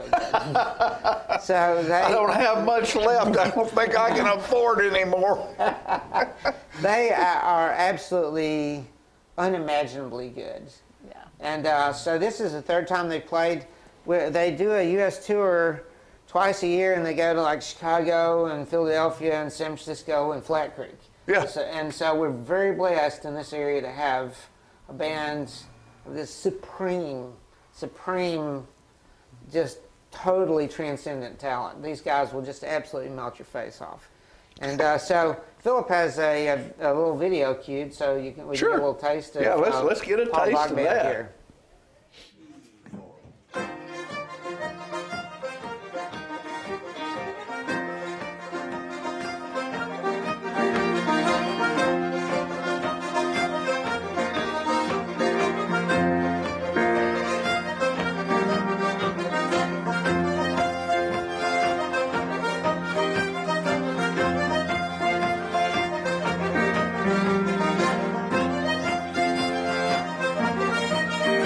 good. So they, I don't have much left. I don't think I can afford anymore. They are absolutely unimaginably good. Yeah. And uh, so this is the third time they played. Where they do a U S tour twice a year, and they go to like Chicago and Philadelphia and San Francisco and Flat Creek. Yeah. So, and so we're very blessed in this area to have a band of this supreme, supreme, just totally transcendent talent. These guys will just absolutely melt your face off. And uh, so Philip has a, a, a little video cued, so you can we Sure. can get a little taste of Yeah, let's- uh, let's get a Paul taste Brock of Band that. here. Thank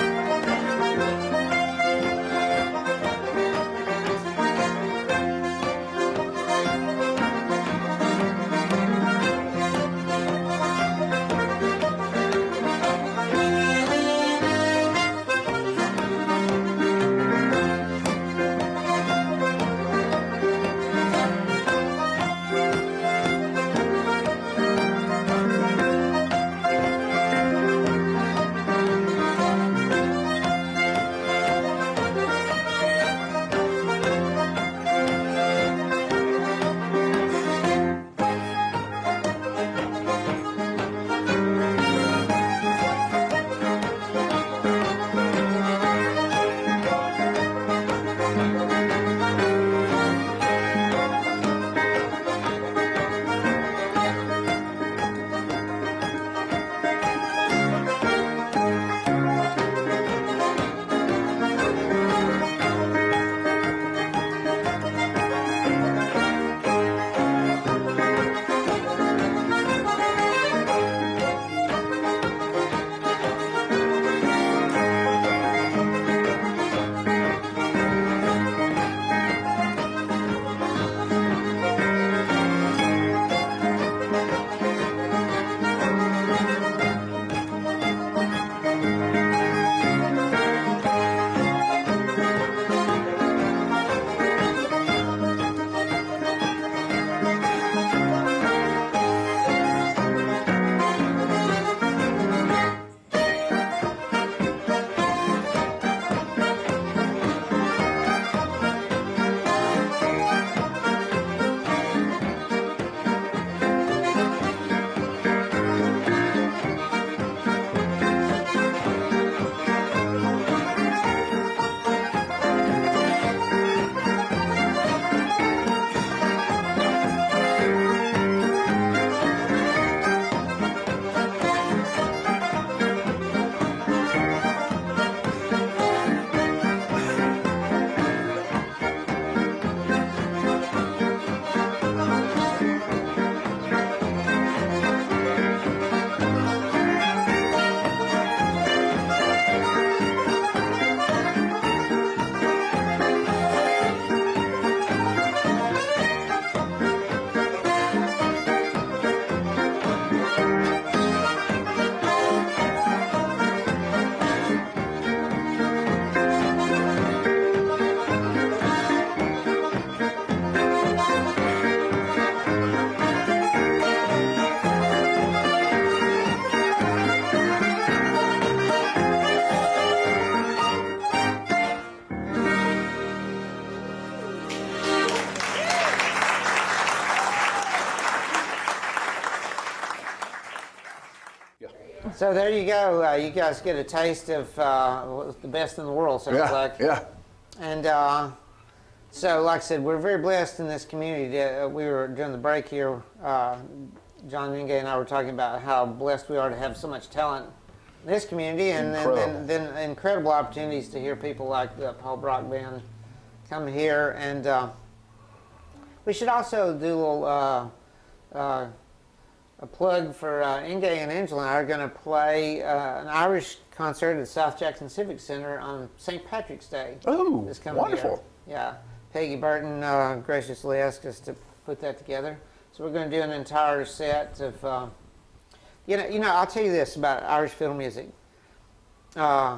So there you go. Uh, you guys get a taste of uh, the best in the world, sounds Yeah, like. yeah. And uh, so, like I said, we're very blessed in this community. Uh, we were, during the break here, uh, John Inge and I were talking about how blessed we are to have so much talent in this community, and then, then, then incredible opportunities to hear people like the Paul Brock Band come here. And uh, we should also do a little uh, uh, a plug for uh, Inge and Angela and I are going to play uh, an Irish concert at the South Jackson Civic Center on Saint Patrick's Day. Oh, this coming wonderful. Year. Yeah. Peggy Burton uh, graciously asked us to put that together. So we're going to do an entire set of, uh, you know, you know, I'll tell you this about Irish fiddle music. Uh,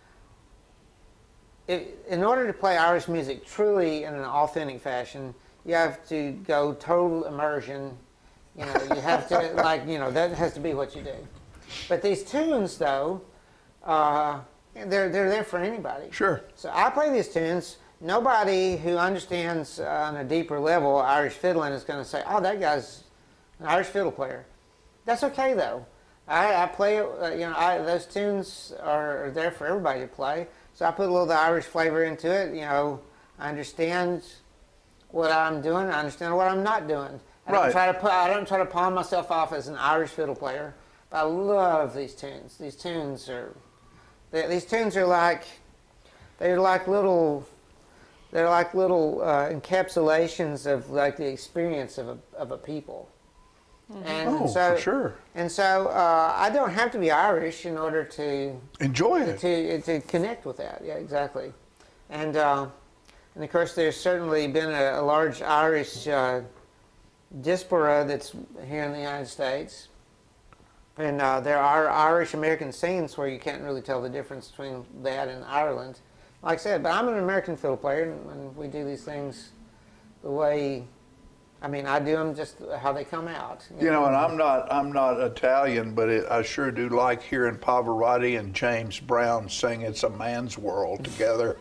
it, in order to play Irish music truly in an authentic fashion, you have to go total immersion. You know, you have to, like, you know, that has to be what you do. But these tunes, though, uh, they're, they're there for anybody. Sure. So I play these tunes. Nobody who understands uh, on a deeper level Irish fiddling is going to say, oh, that guy's an Irish fiddle player. That's okay, though. I, I play, uh, you know, I, those tunes are, are there for everybody to play. So I put a little Irish flavor into it. You know, I understand what I'm doing. I understand what I'm not doing. I don't Right. try to put, I don't try to palm myself off as an Irish fiddle player. But I love these tunes. These tunes are, they, these tunes are like, they're like little. They're like little uh, encapsulations of like the experience of a, of a people. Mm-hmm. And Oh, so, for sure. And so uh, I don't have to be Irish in order to enjoy it, to to connect with that. Yeah, exactly. And uh, and of course, there's certainly been a, a large Irish uh, diaspora that's here in the United States, and uh, there are Irish American scenes where you can't really tell the difference between that and Ireland. Like I said, but I'm an American fiddle player, and we do these things the way, I mean, I do them just how they come out. You know, and I'm not I'm not Italian, but it, I sure do like hearing Pavarotti and James Brown sing "It's a Man's World" together.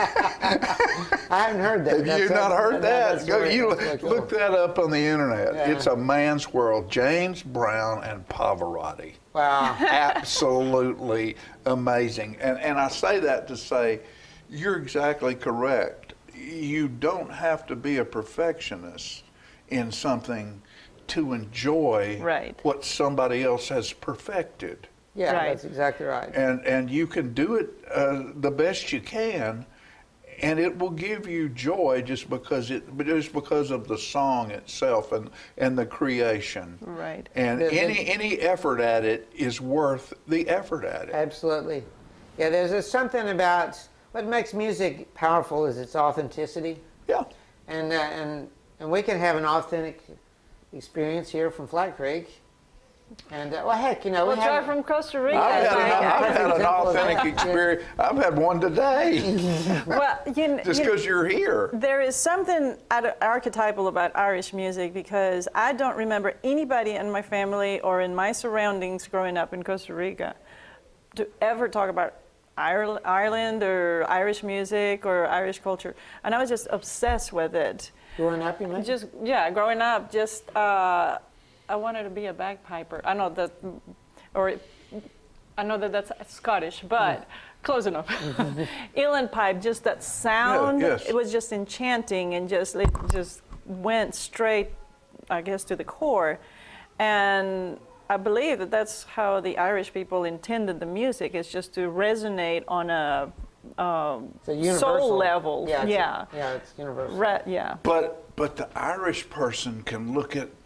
I haven't heard that. Have That's- you not heard that's that? Go, great. you That's look, really cool. look that up on the internet. Yeah. It's a Man's World. James Brown and Pavarotti. Wow. Absolutely amazing. And and I say that to say, you're exactly correct. You don't have to be a perfectionist in something to enjoy Right. what somebody else has perfected. Yeah, Right. that's exactly right. And and you can do it uh, the best you can, and it will give you joy just because it just because of the song itself and and the creation. Right. And The- the- any any effort at it is worth the effort at it. Absolutely. Yeah, there's a, something about what makes music powerful is its authenticity. Yeah. And uh, and and we can have an authentic experience here from Flat Creek. And uh, well, heck, you know, We'll we try have from Costa Rica. I've had, an, I've had an example of that. authentic experience. I've had one today. Well, you, Just you- because you're here. There is something ar- archetypal about Irish music because I don't remember anybody in my family or in my surroundings growing up in Costa Rica to ever talk about Ireland, Ireland or Irish music or Irish culture, and I was just obsessed with it. Growing up, you mean? Just yeah, growing up, just uh, I wanted to be a bagpiper. I know that, or I know that that's Scottish, but close enough. Uilleann pipe, just that sound. Yeah, yes. It was just enchanting, and just it just went straight, I guess, to the core, and I believe that that's how the Irish people intended the music. It's just to resonate on a, um, It's a universal soul level. Yeah, it's a- yeah. yeah, it's universal. Right, yeah. But but the Irish person can look at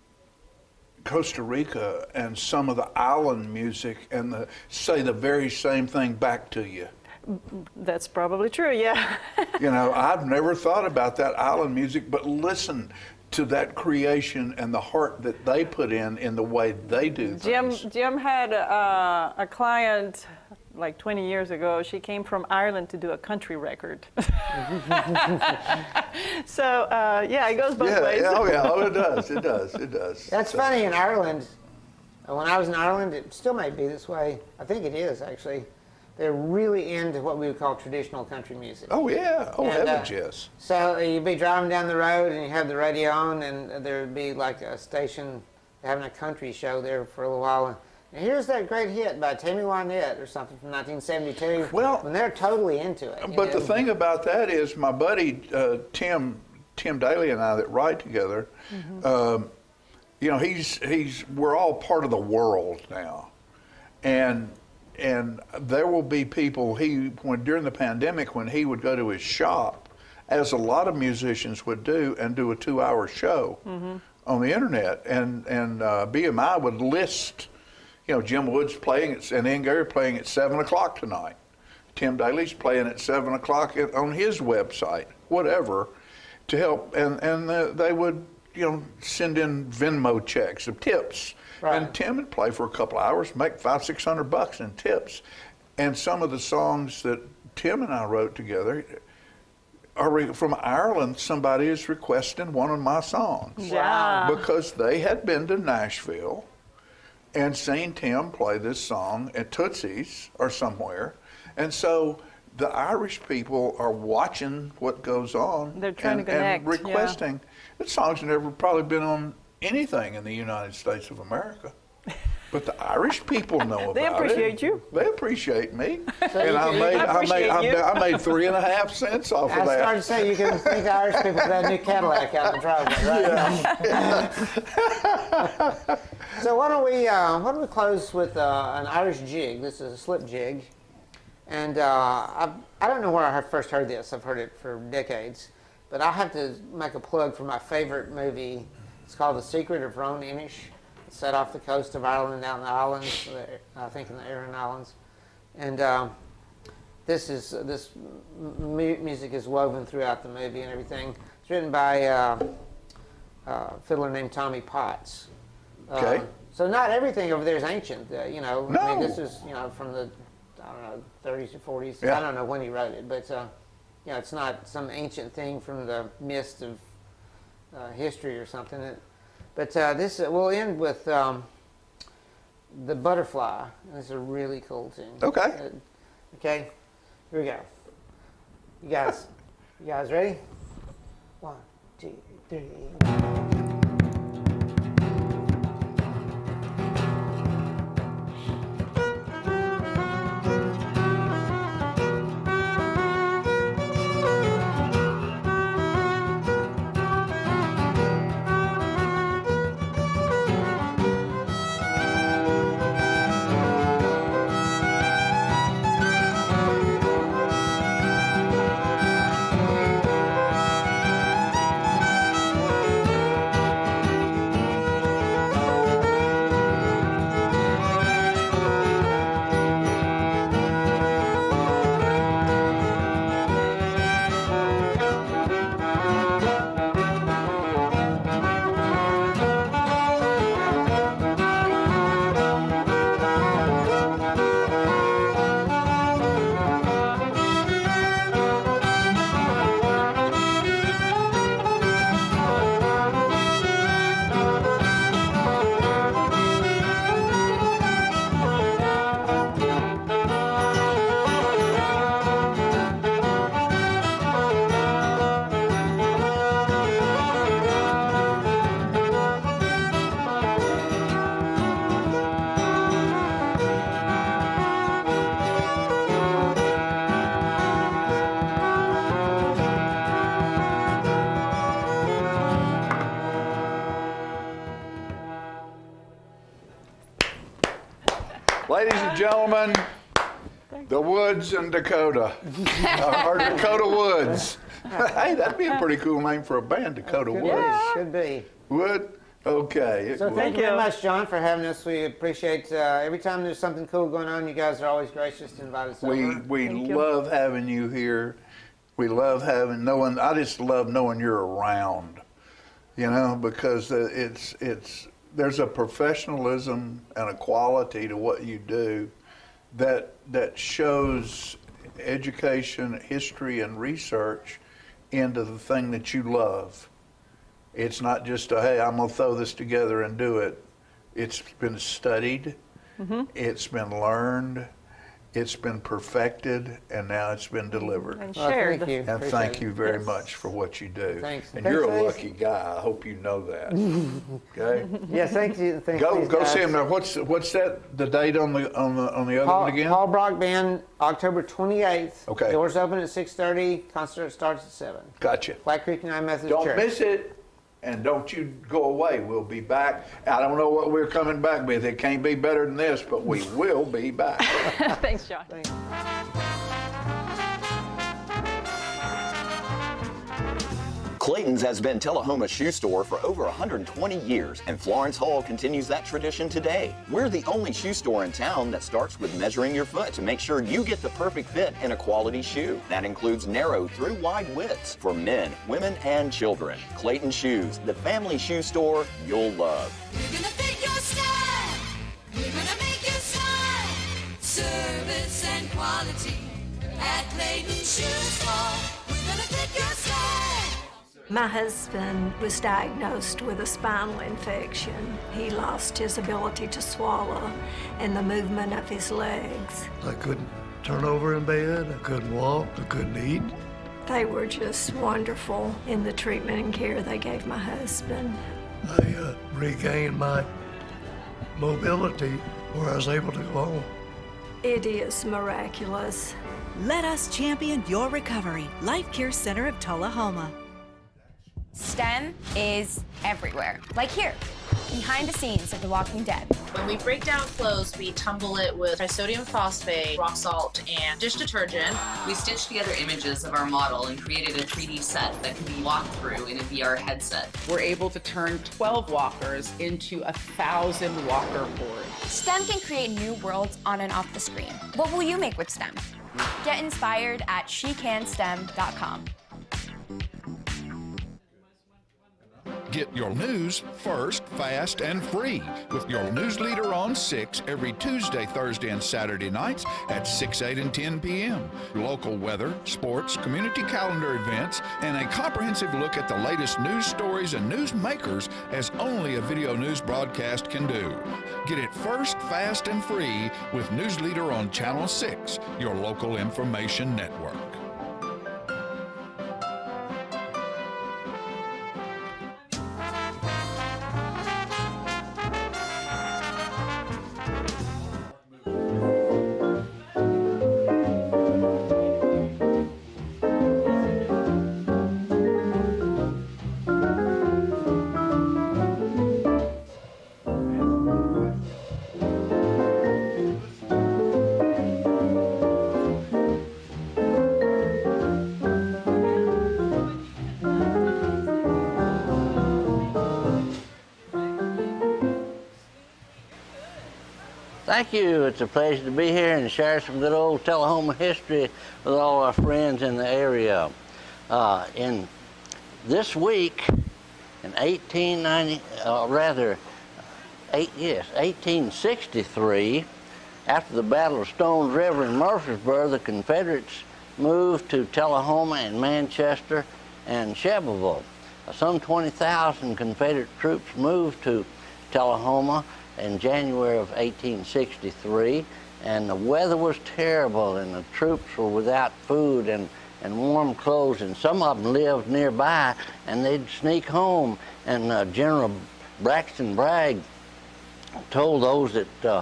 Costa Rica and some of the island music and the, say the very same thing back to you. That's probably true, yeah. You know, I've never thought about that island music, but listen to that creation and the heart that they put in in the way they do Jim, things. Jim had uh, a client like twenty years ago. She came from Ireland to do a country record. So, uh, yeah, it goes both Yeah, ways. yeah, oh yeah, oh it does, it does, it does. That's So- funny in Ireland. uh, When I was in Ireland, it still might be this way. I think it is actually. They're really into what we would call traditional country music. Oh yeah, oh And, heavens uh, yes. So uh, you'd be driving down the road and you have the radio on, and there would be like a station having a country show there for a little while, and Now, here's that great hit by Tammy Wynette or something from nineteen seventy-two. Well, when they're totally into it. But know? the thing about that is, my buddy uh, Tim Tim Daly and I that write together, mm-hmm. um, you know, he's he's we're all part of the world now, and and there will be people he when during the pandemic when he would go to his shop, as a lot of musicians would do, and do a two-hour show mm-hmm. on the internet, and and uh, B M I would list, you know, Jim Wood's playing at, and Ian Gary playing at seven o'clock tonight. Tim Daly's playing at seven o'clock on his website, whatever, to help, and and uh, they would, you know, send in Venmo checks of tips, right. and Tim would play for a couple of hours, make five six hundred bucks in tips, and some of the songs that Tim and I wrote together are re- from Ireland. Somebody is requesting one of my songs, wow. because they had been to Nashville and seen Tim play this song at Tootsie's or somewhere, and so the Irish people are watching what goes on. They're trying and, to connect, and requesting. Yeah. The song's never probably been on anything in the United States of America. But the Irish people know about it. They appreciate you. They appreciate me. So and I made, I, made, I, you. made, I made three and a half cents off I of that. I started to say you can thank the Irish people for that new Cadillac out in the driveway, right? Yeah. So why don't we uh, why don't we close with uh, an Irish jig? This is a slip jig, and uh, I I don't know where I first heard this. I've heard it for decades, but I have to make a plug for my favorite movie. It's called The Secret of Roan Inish. It's set off the coast of Ireland, out in the islands, I think in the Aran Islands, and uh, this is this mu- music is woven throughout the movie and everything. It's written by uh, a fiddler named Tommy Potts. Okay. Uh, so not everything over there is ancient. Uh, you know, No. I mean, this is you know from the I don't know thirties or forties. Yeah. I don't know when he wrote it, but uh, you know, it's not some ancient thing from the mist of uh, history or something. It, but uh, this uh, we'll end with um, the Butterfly. This is a really cool tune. Okay. Uh, okay. Here we go. You guys, you guys ready? One, two, three. Ladies and gentlemen, the Woods in Dakota, uh, or Dakota Woods. Hey, that'd be a pretty cool name for a band, Dakota Could Woods. be, could be. Wood? Okay. So thank you very much, John, for having us. We appreciate uh, every time there's something cool going on. You guys are always gracious to invite us We over. we Thank you. love having you here. We love having knowing. I just love knowing you're around. You know, because it's it's there's a professionalism and a quality to what you do that that shows education, history, and research into the thing that you love. It's not just a, hey, I'm going to throw this together and do it. It's been studied. Mm-hmm. It's been learned. It's been perfected, and now it's been delivered. And Well, shared. thank you. And Appreciate thank it. you very Yes. much for what you do. Thanks. And Thanks, you're a guys. lucky guy. I hope you know that. Okay. Yeah, thank you. Thank Go these go guys. see him now. What's what's that? The date on the on the on the other Paul, one again? Paul Brock Band, October twenty-eighth. Okay. Doors open at six thirty. Concert starts at seven. Gotcha. Black Creek United Methodist Don't Church. miss it. And don't you go away. We'll be back. I don't know what we're coming back with. It can't be better than this, but we will be back. Thanks, John. Thanks. Clayton's has been Tullahoma's shoe store for over one hundred twenty years, and Florence Hall continues that tradition today. We're the only shoe store in town that starts with measuring your foot to make sure you get the perfect fit in a quality shoe. That includes narrow through wide widths for men, women, and children. Clayton Shoes, the family shoe store you'll love. We're gonna fit your style. We're gonna make you smile. Service and quality at Clayton Shoe Store. We're gonna fit your style. My husband was diagnosed with a spinal infection. He lost his ability to swallow and the movement of his legs. I couldn't turn over in bed, I couldn't walk, I couldn't eat. They were just wonderful in the treatment and care they gave my husband. I uh, regained my mobility where I was able to go home. It is miraculous. Let us champion your recovery. Life Care Center of Tullahoma. STEM is everywhere. Like here, behind the scenes of The Walking Dead. When we break down clothes, we tumble it with trisodium phosphate, rock salt, and dish detergent. We stitched together images of our model and created a three D set that can be walked through in a V R headset. We're able to turn twelve walkers into a thousand walker horde. STEM can create new worlds on and off the screen. What will you make with STEM? Get inspired at she can stem dot com. Get your news first, fast, and free with your news leader on six every Tuesday, Thursday, and Saturday nights at six, eight, and ten p m Local weather, sports, community calendar events, and a comprehensive look at the latest news stories and news makers as only a video news broadcast can do. Get it first, fast, and free with News Leader on Channel six, your local information network. Thank you. It's a pleasure to be here and share some good old Tullahoma history with all our friends in the area. Uh, in this week, in eighteen ninety, uh, rather, eight, yes, eighteen sixty-three, after the Battle of Stones River in Murfreesboro, the Confederates moved to Tullahoma and Manchester and Shelbyville. Uh, some twenty thousand Confederate troops moved to Tullahoma in January of eighteen sixty-three, and the weather was terrible, and the troops were without food and, and warm clothes, and some of them lived nearby, and they'd sneak home, and uh, General Braxton Bragg told those that uh,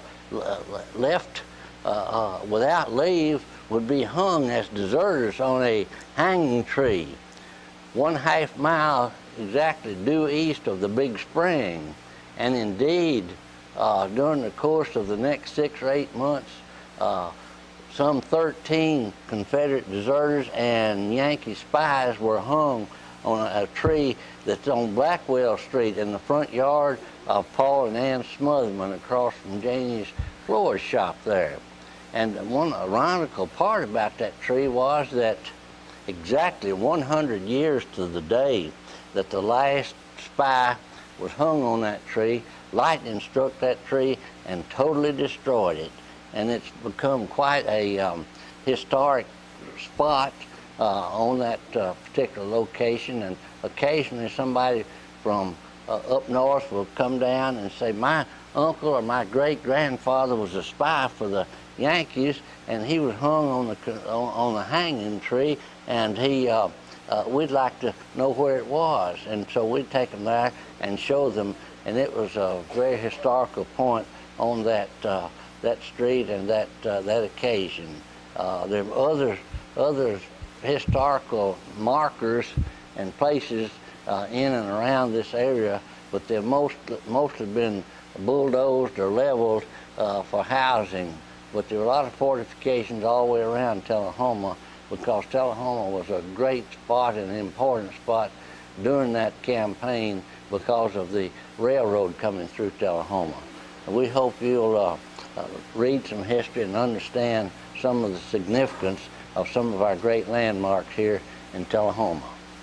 left uh, uh, without leave would be hung as deserters on a hanging tree, one half mile exactly due east of the Big Spring. And indeed, Uh, during the course of the next six or eight months, uh, some thirteen Confederate deserters and Yankee spies were hung on a, a tree that's on Blackwell Street in the front yard of Paul and Ann Smotherman across from Janie's floor shop there. And one ironical part about that tree was that exactly one hundred years to the day that the last spy was hung on that tree, lightning struck that tree and totally destroyed it. And it's become quite a um, historic spot uh, on that uh, particular location. And occasionally somebody from uh, up north will come down and say, my uncle or my great-grandfather was a spy for the Yankees, and he was hung on the on, on the hanging tree, and he uh, uh, we'd like to know where it was, and so we'd take them there and show them, and it was a very historical point on that uh, that street and that uh, that occasion. Uh, there are other other historical markers and places uh, in and around this area, but they've most mostly been bulldozed or leveled uh, for housing. But there were a lot of fortifications all the way around Tullahoma, because Tullahoma was a great spot and an important spot during that campaign because of the railroad coming through Tullahoma. And we hope you'll uh, uh, read some history and understand some of the significance of some of our great landmarks here in Tullahoma.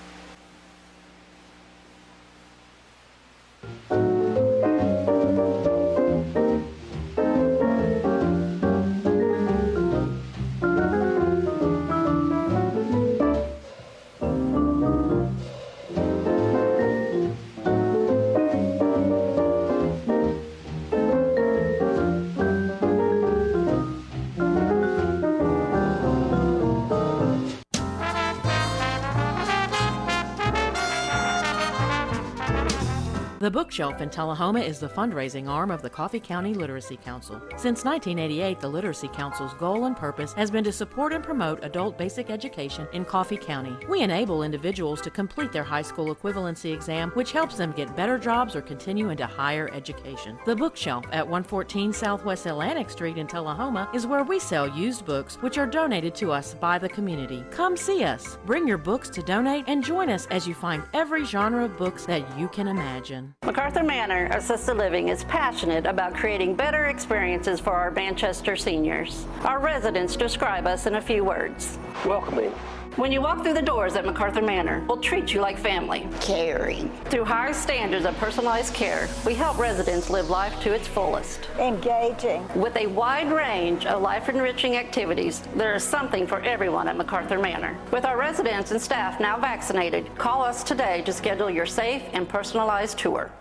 The Bookshelf in Tullahoma is the fundraising arm of the Coffee County Literacy Council. Since nineteen eighty-eight, the Literacy Council's goal and purpose has been to support and promote adult basic education in Coffee County. We enable individuals to complete their high school equivalency exam, which helps them get better jobs or continue into higher education. The Bookshelf at one fourteen Southwest Atlantic Street in Tullahoma is where we sell used books which are donated to us by the community. Come see us, bring your books to donate, and join us as you find every genre of books that you can imagine. MacArthur Manor Assisted Living is passionate about creating better experiences for our Manchester seniors. Our residents describe us in a few words. Welcoming. When you walk through the doors at MacArthur Manor, we'll treat you like family. Caring. Through high standards of personalized care, we help residents live life to its fullest. Engaging. With a wide range of life-enriching activities, there is something for everyone at MacArthur Manor. With our residents and staff now vaccinated, call us today to schedule your safe and personalized tour.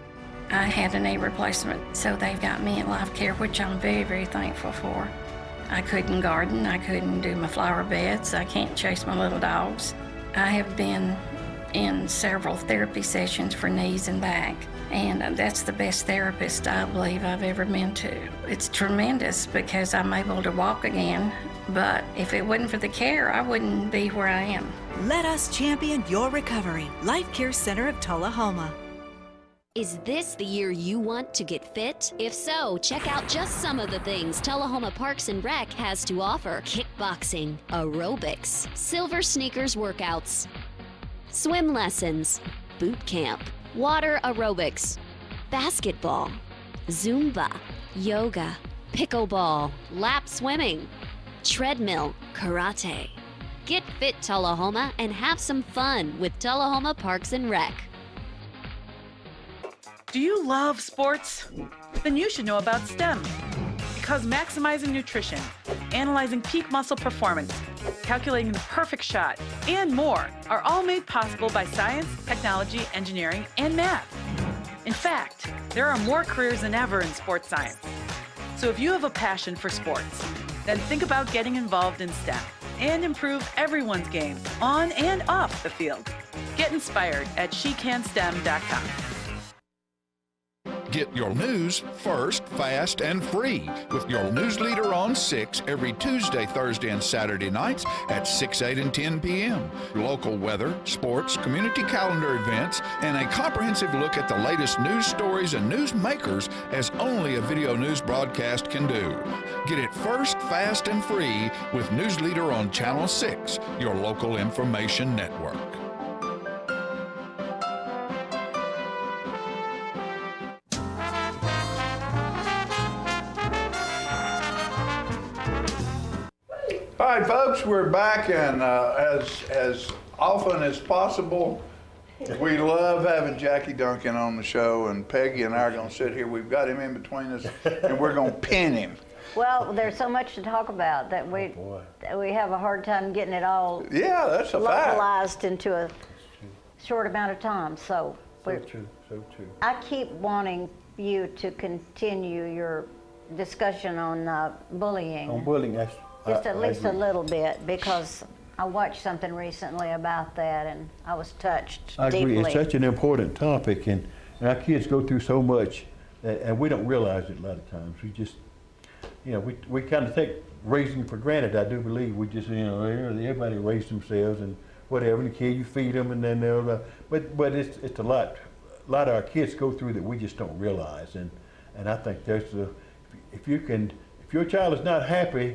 I had a knee replacement, so they've got me in life care, which I'm very, very thankful for. I couldn't garden, I couldn't do my flower beds, I can't chase my little dogs. I have been in several therapy sessions for knees and back, and that's the best therapist I believe I've ever been to. It's tremendous because I'm able to walk again, but if it wasn't for the care, I wouldn't be where I am. Let us champion your recovery. Life Care Center of Tullahoma. Is this the year you want to get fit? If so, check out just some of the things Tullahoma Parks and Rec has to offer. Kickboxing, aerobics, silver sneakers workouts, swim lessons, boot camp, water aerobics, basketball, Zumba, yoga, pickleball, lap swimming, treadmill, karate. Get fit, Tullahoma, and have some fun with Tullahoma Parks and Rec. Do you love sports? Then you should know about STEM. Because maximizing nutrition, analyzing peak muscle performance, calculating the perfect shot, and more are all made possible by science, technology, engineering, and math. In fact, there are more careers than ever in sports science. So if you have a passion for sports, then think about getting involved in STEM and improve everyone's game on and off the field. Get inspired at she can stem dot com. Get your news first, fast, and free with your news leader on six every Tuesday, Thursday, and Saturday nights at six, eight, and ten p m Local weather, sports, community calendar events, and a comprehensive look at the latest news stories and news makers as only a video news broadcast can do. Get it first, fast, and free with News Leader on Channel six, your local information network. All right, folks, we're back, and uh, as as often as possible, we love having Jackie Duncan on the show, and Peggy and I are going to sit here. We've got him in between us, and we're going to pin him. Well, there's so much to talk about that we that we have a hard time getting it all yeah, that's a localized fact. into a short amount of time. So, so true, so true. I keep wanting you to continue your discussion on uh, bullying. On bullying, that's... Just I- at I least a agree. little bit, because I watched something recently about that, and I was touched I deeply. agree. It's such an important topic, and, and our kids go through so much, that, and we don't realize it a lot of times. We just, you know, we, we kind of take raising for granted, I do believe. We just, you know, everybody raise themselves and whatever, and the kid, you feed them, and then they'll, uh, but, but it's, it's a lot, a lot of our kids go through that we just don't realize, and, and I think there's a, if you can, if your child is not happy,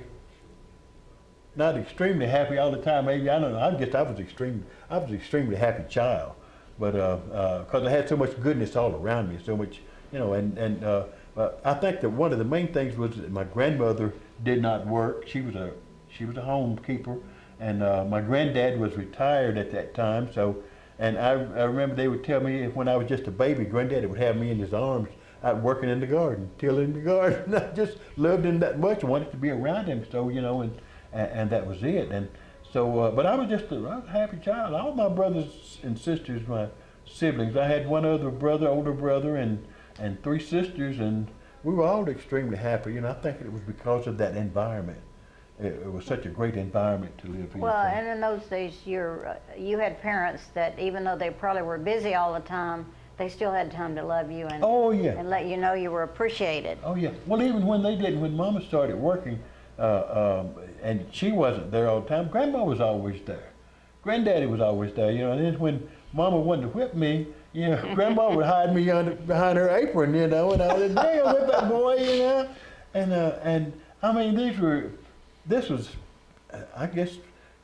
not extremely happy all the time, maybe, I don't know, I guess I was extreme, I was an extremely happy child, but, uh, uh, cause I had so much goodness all around me, so much, you know, and, and, uh, uh, I think that one of the main things was that my grandmother did not work. She was a, she was a homekeeper, and, uh, my granddad was retired at that time, so, and I, I remember they would tell me when I was just a baby, granddaddy would have me in his arms out working in the garden, tilling the garden. I just loved him that much, wanted to be around him, so, you know, and, And, and that was it. And so, uh, but I was just a, I was a happy child. All my brothers and sisters, my siblings, I had one other brother, older brother, and, and three sisters, and we were all extremely happy. You know, I think it was because of that environment. It, it was such a great environment to live in. Well, and in those days, you're, uh, you had parents that, even though they probably were busy all the time, they still had time to love you and, oh, yeah. and let you know you were appreciated. Oh, yeah. Well, even when they didn't, when Mama started working, uh, um, and she wasn't there all the time, Grandma was always there. Granddaddy was always there, you know, and then when Mama wanted to whip me, you know, Grandma would hide me under, behind her apron, you know, and I would, hey, whip that boy, you know. And, uh, and I mean, these were, this was, I guess,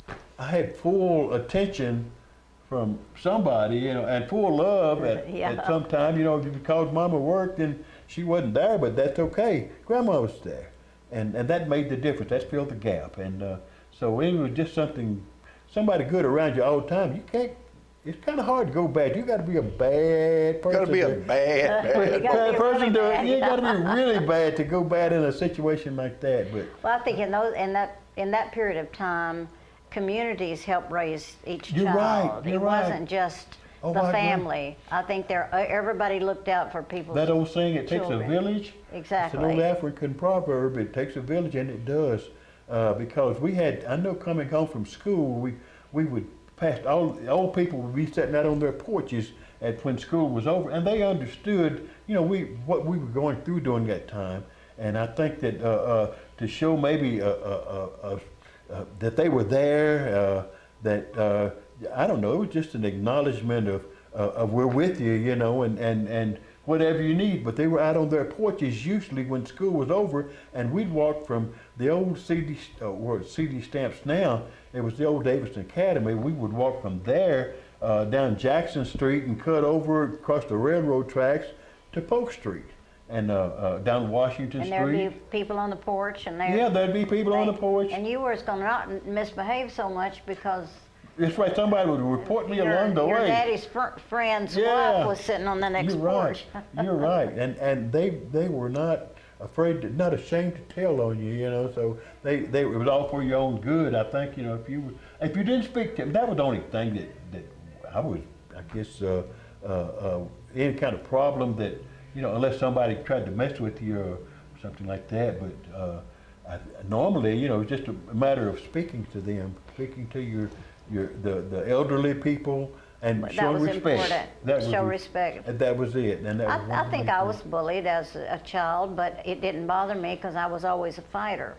I had full attention from somebody, you know, and full love at, Yeah. at some time, you know, because Mama worked and she wasn't there, but that's okay. Grandma was there. And, and that made the difference. That filled the gap. And uh, so it was just something, somebody good around you all the time. You can't, it's kind of hard to go bad. You got to be a bad person. Got to be a bad, bad, bad person really to, bad. you got to be really bad to go bad in a situation like that. But Well, I think in those, in that, in that period of time, communities helped raise each You're right, child. you're it right. wasn't just Oh, the I agree. family. I think there, everybody looked out for people. that old saying, it takes a children. village. Exactly. It's an old African proverb. It takes a village, and it does. Uh, because we had, I know coming home from school, we, we would pass, all the old people would be sitting out on their porches at when school was over, and they understood, you know, we what we were going through during that time. And I think that uh, uh, to show maybe uh, uh, uh, uh, that they were there, uh, that, uh, I don't know, it was just an acknowledgement of, uh, of we're with you, you know, and, and, and whatever you need. But they were out on their porches usually when school was over, and we'd walk from the old C D, uh, or C D stamps now, it was the old Davidson Academy. We would walk from there uh, down Jackson Street and cut over across the railroad tracks to Polk Street and uh, uh, down Washington And Street. there'd be people on the porch, and there. Yeah, there'd be people on the porch. And you were going to not misbehave so much because That's right, somebody would report me your, along the your way. daddy's fr friend's Yeah. wife was sitting on the next You're porch. right. You're right. And and they they were not afraid, to, not ashamed to tell on you, you know. So they, they it was all for your own good. I think, you know, if you if you didn't speak to them, that was the only thing that that I was, I guess, uh, uh, uh, any kind of problem that, you know, unless somebody tried to mess with you or something like that. But uh, I, normally, you know, it's just a matter of speaking to them, speaking to your your the the elderly people. And That show was respect. important. That Show was, respect. That was it. And that was one I, I of think the I main was bullied as a child, but it didn't bother me because I was always a fighter.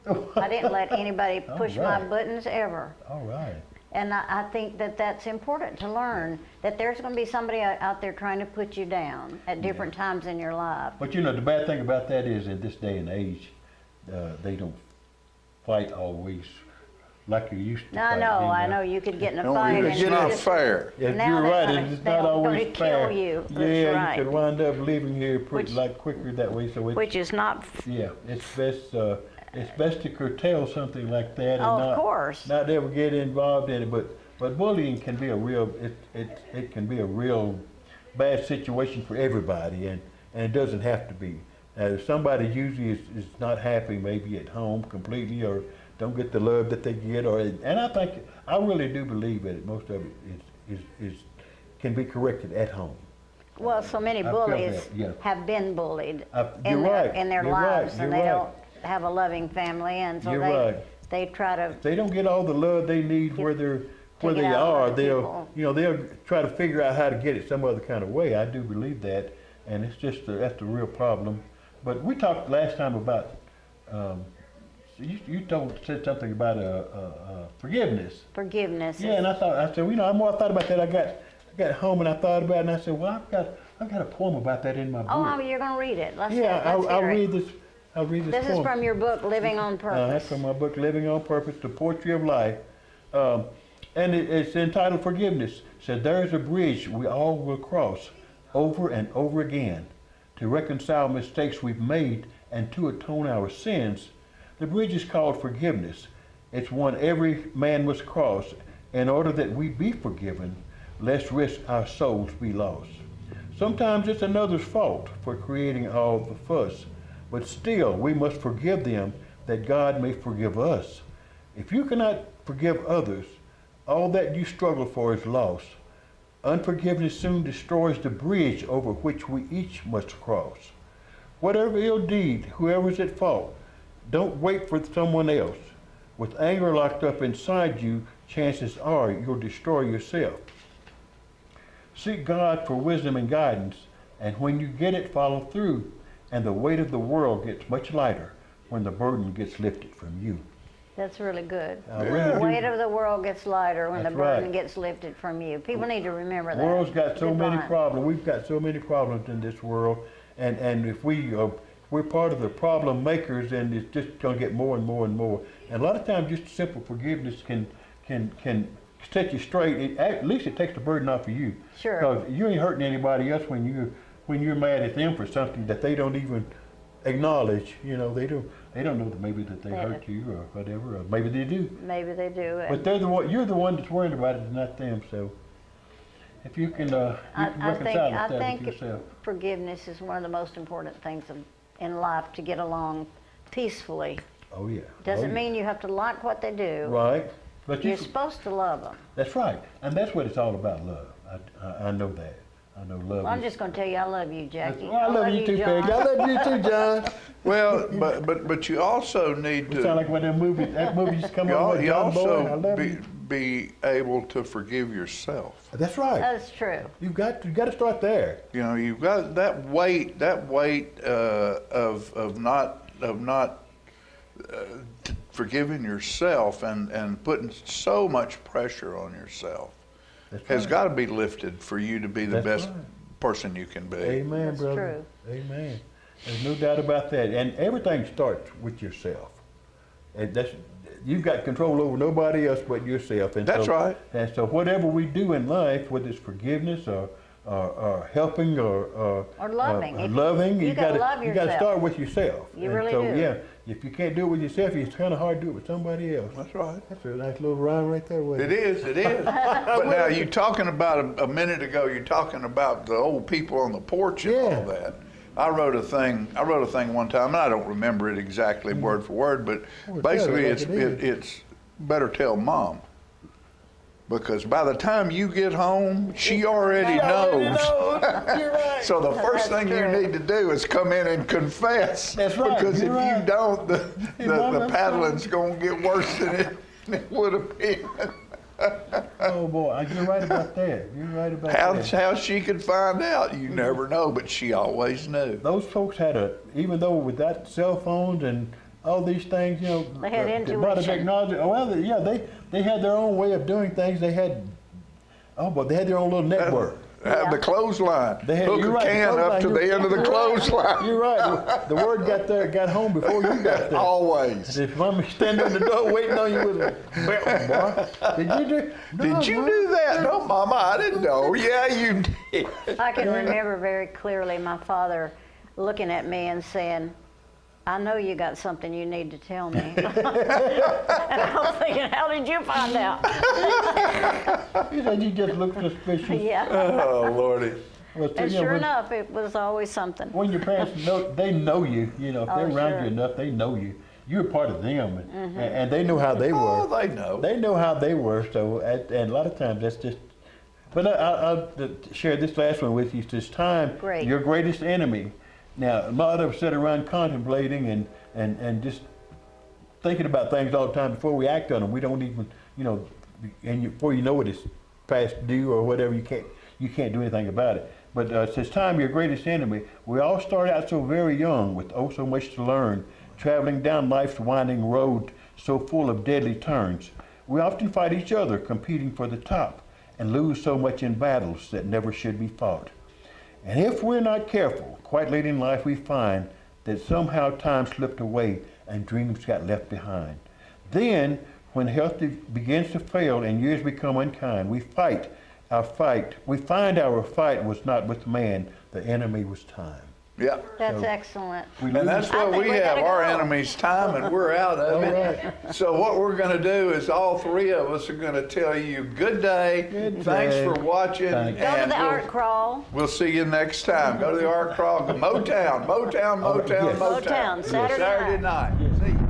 I didn't let anybody All push my right. buttons ever. All right. And I, I think that that's important to learn, that there's going to be somebody out out there trying to put you down at different times in your life. But you know, the bad thing about that is in this day and age, uh, they don't fight always like you used to. No, I fight, know, you I know you could get in a No, fight. it's and not just- fair. Yeah, now you're they're right. gonna- It's they're not always gonna fair. kill you. That's Yeah, right. you could wind up leaving here pretty Which- like quicker that way. So it's, Which is not. yeah, it's best. Uh, it's best to curtail something like that and Oh, of not course. not ever get involved in it. But but bullying can be a real it it it can be a real bad situation for everybody, and and it doesn't have to be. Uh, if somebody usually is, is not happy, maybe at home completely, or don't get the love that they get, or and I think I really do believe that most of it is is, is can be corrected at home. Well, so many I felt bullies that, yeah. have been bullied I- in you're their, right, in their you're lives, right, and you're they right. don't have a loving family, and so You're they right. they try to. If they don't get all the love they need where they're where take it they out on are, other they'll people. you know they'll try to figure out how to get it some other kind of way. I do believe that, and it's just a, that's the real problem. But we talked last time about um, you, you told said something about uh, uh, uh, forgiveness. Forgiveness. Yeah, and I thought I said, well, you know, the more I thought about that, I got I got home and I thought about it, and I said, well, I've got I've got a poem about that in my book. Oh, you're going to read it. Let's yeah, let's I'll, I'll hear it. read this. I'll read this. This poem. is from your book, Living on Uh, Purpose. that's from my book, Living on Purpose, The Poetry of Life. Um, and it, it's entitled Forgiveness. It said, there's a bridge we all will cross over and over again to reconcile mistakes we've made and to atone our sins. The bridge is called forgiveness. It's one every man must cross in order that we be forgiven, lest risk our souls be lost. Sometimes it's another's fault for creating all the fuss, but still we must forgive them that God may forgive us. If you cannot forgive others, all that you struggle for is lost. Unforgiveness soon destroys the bridge over which we each must cross. Whatever ill deed, whoever's at fault, don't wait for someone else. With anger locked up inside you, chances are you'll destroy yourself. Seek God for wisdom and guidance, and when you get it, follow through, and the weight of the world gets much lighter when the burden gets lifted from you. That's really good. I really The do. weight of the world gets lighter when That's the burden right. gets lifted from you. People need to remember The that. world's got so Good many line. problems. We've got so many problems in this world, and and if we uh, we're part of the problem makers, and it's just going to get more and more and more. And a lot of times, just simple forgiveness can can can set you straight. It, at least it takes the burden off of you. Sure. Because you ain't hurting anybody else when you when you're mad at them for something that they don't even acknowledge. You know, they don't they don't know that maybe that they Yeah. hurt you or whatever, or maybe they do. Maybe they do. But they're the one. You're the one that's worried about it, not them. So, if you can, uh, you I, can I think, reconcile I with that think with yourself. forgiveness is one of the most important things in, in life to get along peacefully. Oh yeah. Doesn't oh, yeah. mean you have to like what they do. Right. But You're you, supposed to love them. that's right, and that's what it's all about. Love. I, I, I know that. I know love. Well, I'm is- just going to tell you I love you, Jackie. Well, I love you too, John. Peg. I love you too, John. Well, but but but you also need You to. sound like when that movie that movie just come you on al- with you John Boy. I also love be, you. be able to forgive yourself. That's right. That's true. You've got you got to start there. You know, you've got that weight, that weight uh, of of not of not uh, t- forgiving yourself and and putting so much pressure on yourself That's has right. got to be lifted for you to be the That's best right. person you can be. Amen, That's brother. true. Amen. There's no doubt about that. And everything starts with yourself. And that's you've got control over nobody else but yourself. And That's so, right. And so whatever we do in life, whether it's forgiveness or or, or helping or or, Or loving. or If- loving, you you gotta gotta love you gotta yourself. start with yourself. You and really so, do. Yeah. If you can't do it with yourself, it's kind of hard to do it with somebody else. That's right. That's a nice little rhyme right there. wasn't It is, it is. But now you talking about a, a minute ago. You're talking about the old people on the porch and all that. I wrote a thing. I wrote a thing one time, and I don't remember it exactly word for word, but Well, basically, tell it it's like it it, it's better tell mom, because by the time you get home, she already She already knows. knows. You're right. So the first That's thing you true. need to do is come in and confess. That's right. Because if You're you right. don't, the Hey, the, Mom, the that's paddling's gonna get worse than it, than it would have been. Oh boy, you're right about that. You're right about How, that. how she could find out, you never know, but she always knew. Those folks had a, even though without cell phones and all these things, you know, They had the- the modern intuition. technology. Oh, well, yeah, they they had their own way of doing things. They had, oh, but they had their own little network. Have the clothesline. They had, Hook you're a right, the can up clothesline, to the you're- end of the you're right. clothesline. You're right. The word got there, got home before you got there. Always. If mama standing on the door waiting on you with a belt, boy, did you do? No, Did you boy. do that? No, Mama, I didn't know. Yeah, you did. I can remember very clearly my father looking at me and saying, I know you got something you need to tell me. And I was thinking, how did you find out? He said you just look suspicious. Yeah. Oh, Lordy. Well, so, And you know, sure when- enough, it was always something. When your parents know, they know you. You know, if Oh, they're around sure. you enough, they know you. You're part of them, and, Mhm. and they know how they were. Oh, they know. They know how they were. So, at, and a lot of times, that's just But I, I, I'll share this last one with you. This time, Great. your greatest enemy. Now, a lot of us sit around contemplating and, and, and just thinking about things all the time before we act on them. We don't even, you know, and you, before you know it, it's past due or whatever. You can't you can't do anything about it. But uh, it says, time, your greatest enemy. We all start out so very young with oh so much to learn, traveling down life's winding road so full of deadly turns. We often fight each other, competing for the top, and lose so much in battles that never should be fought. And if we're not careful, quite late in life we find that somehow time slipped away and dreams got left behind. Then, when health begins to fail and years become unkind, we fight our fight. We find our fight was not with man, the enemy was time. Yeah. That's So, excellent. And that's what we have, our enemy's time, and we're out of it. So what we're going to do is all three of us are going to tell you good day, Good thanks day. for watching, Thanks. Go to and the we'll, art crawl. we'll see you next time. Go to the art crawl, Motown, Motown, Oh, Motown, yes. Motown. Motown, Saturday Saturday night. See you.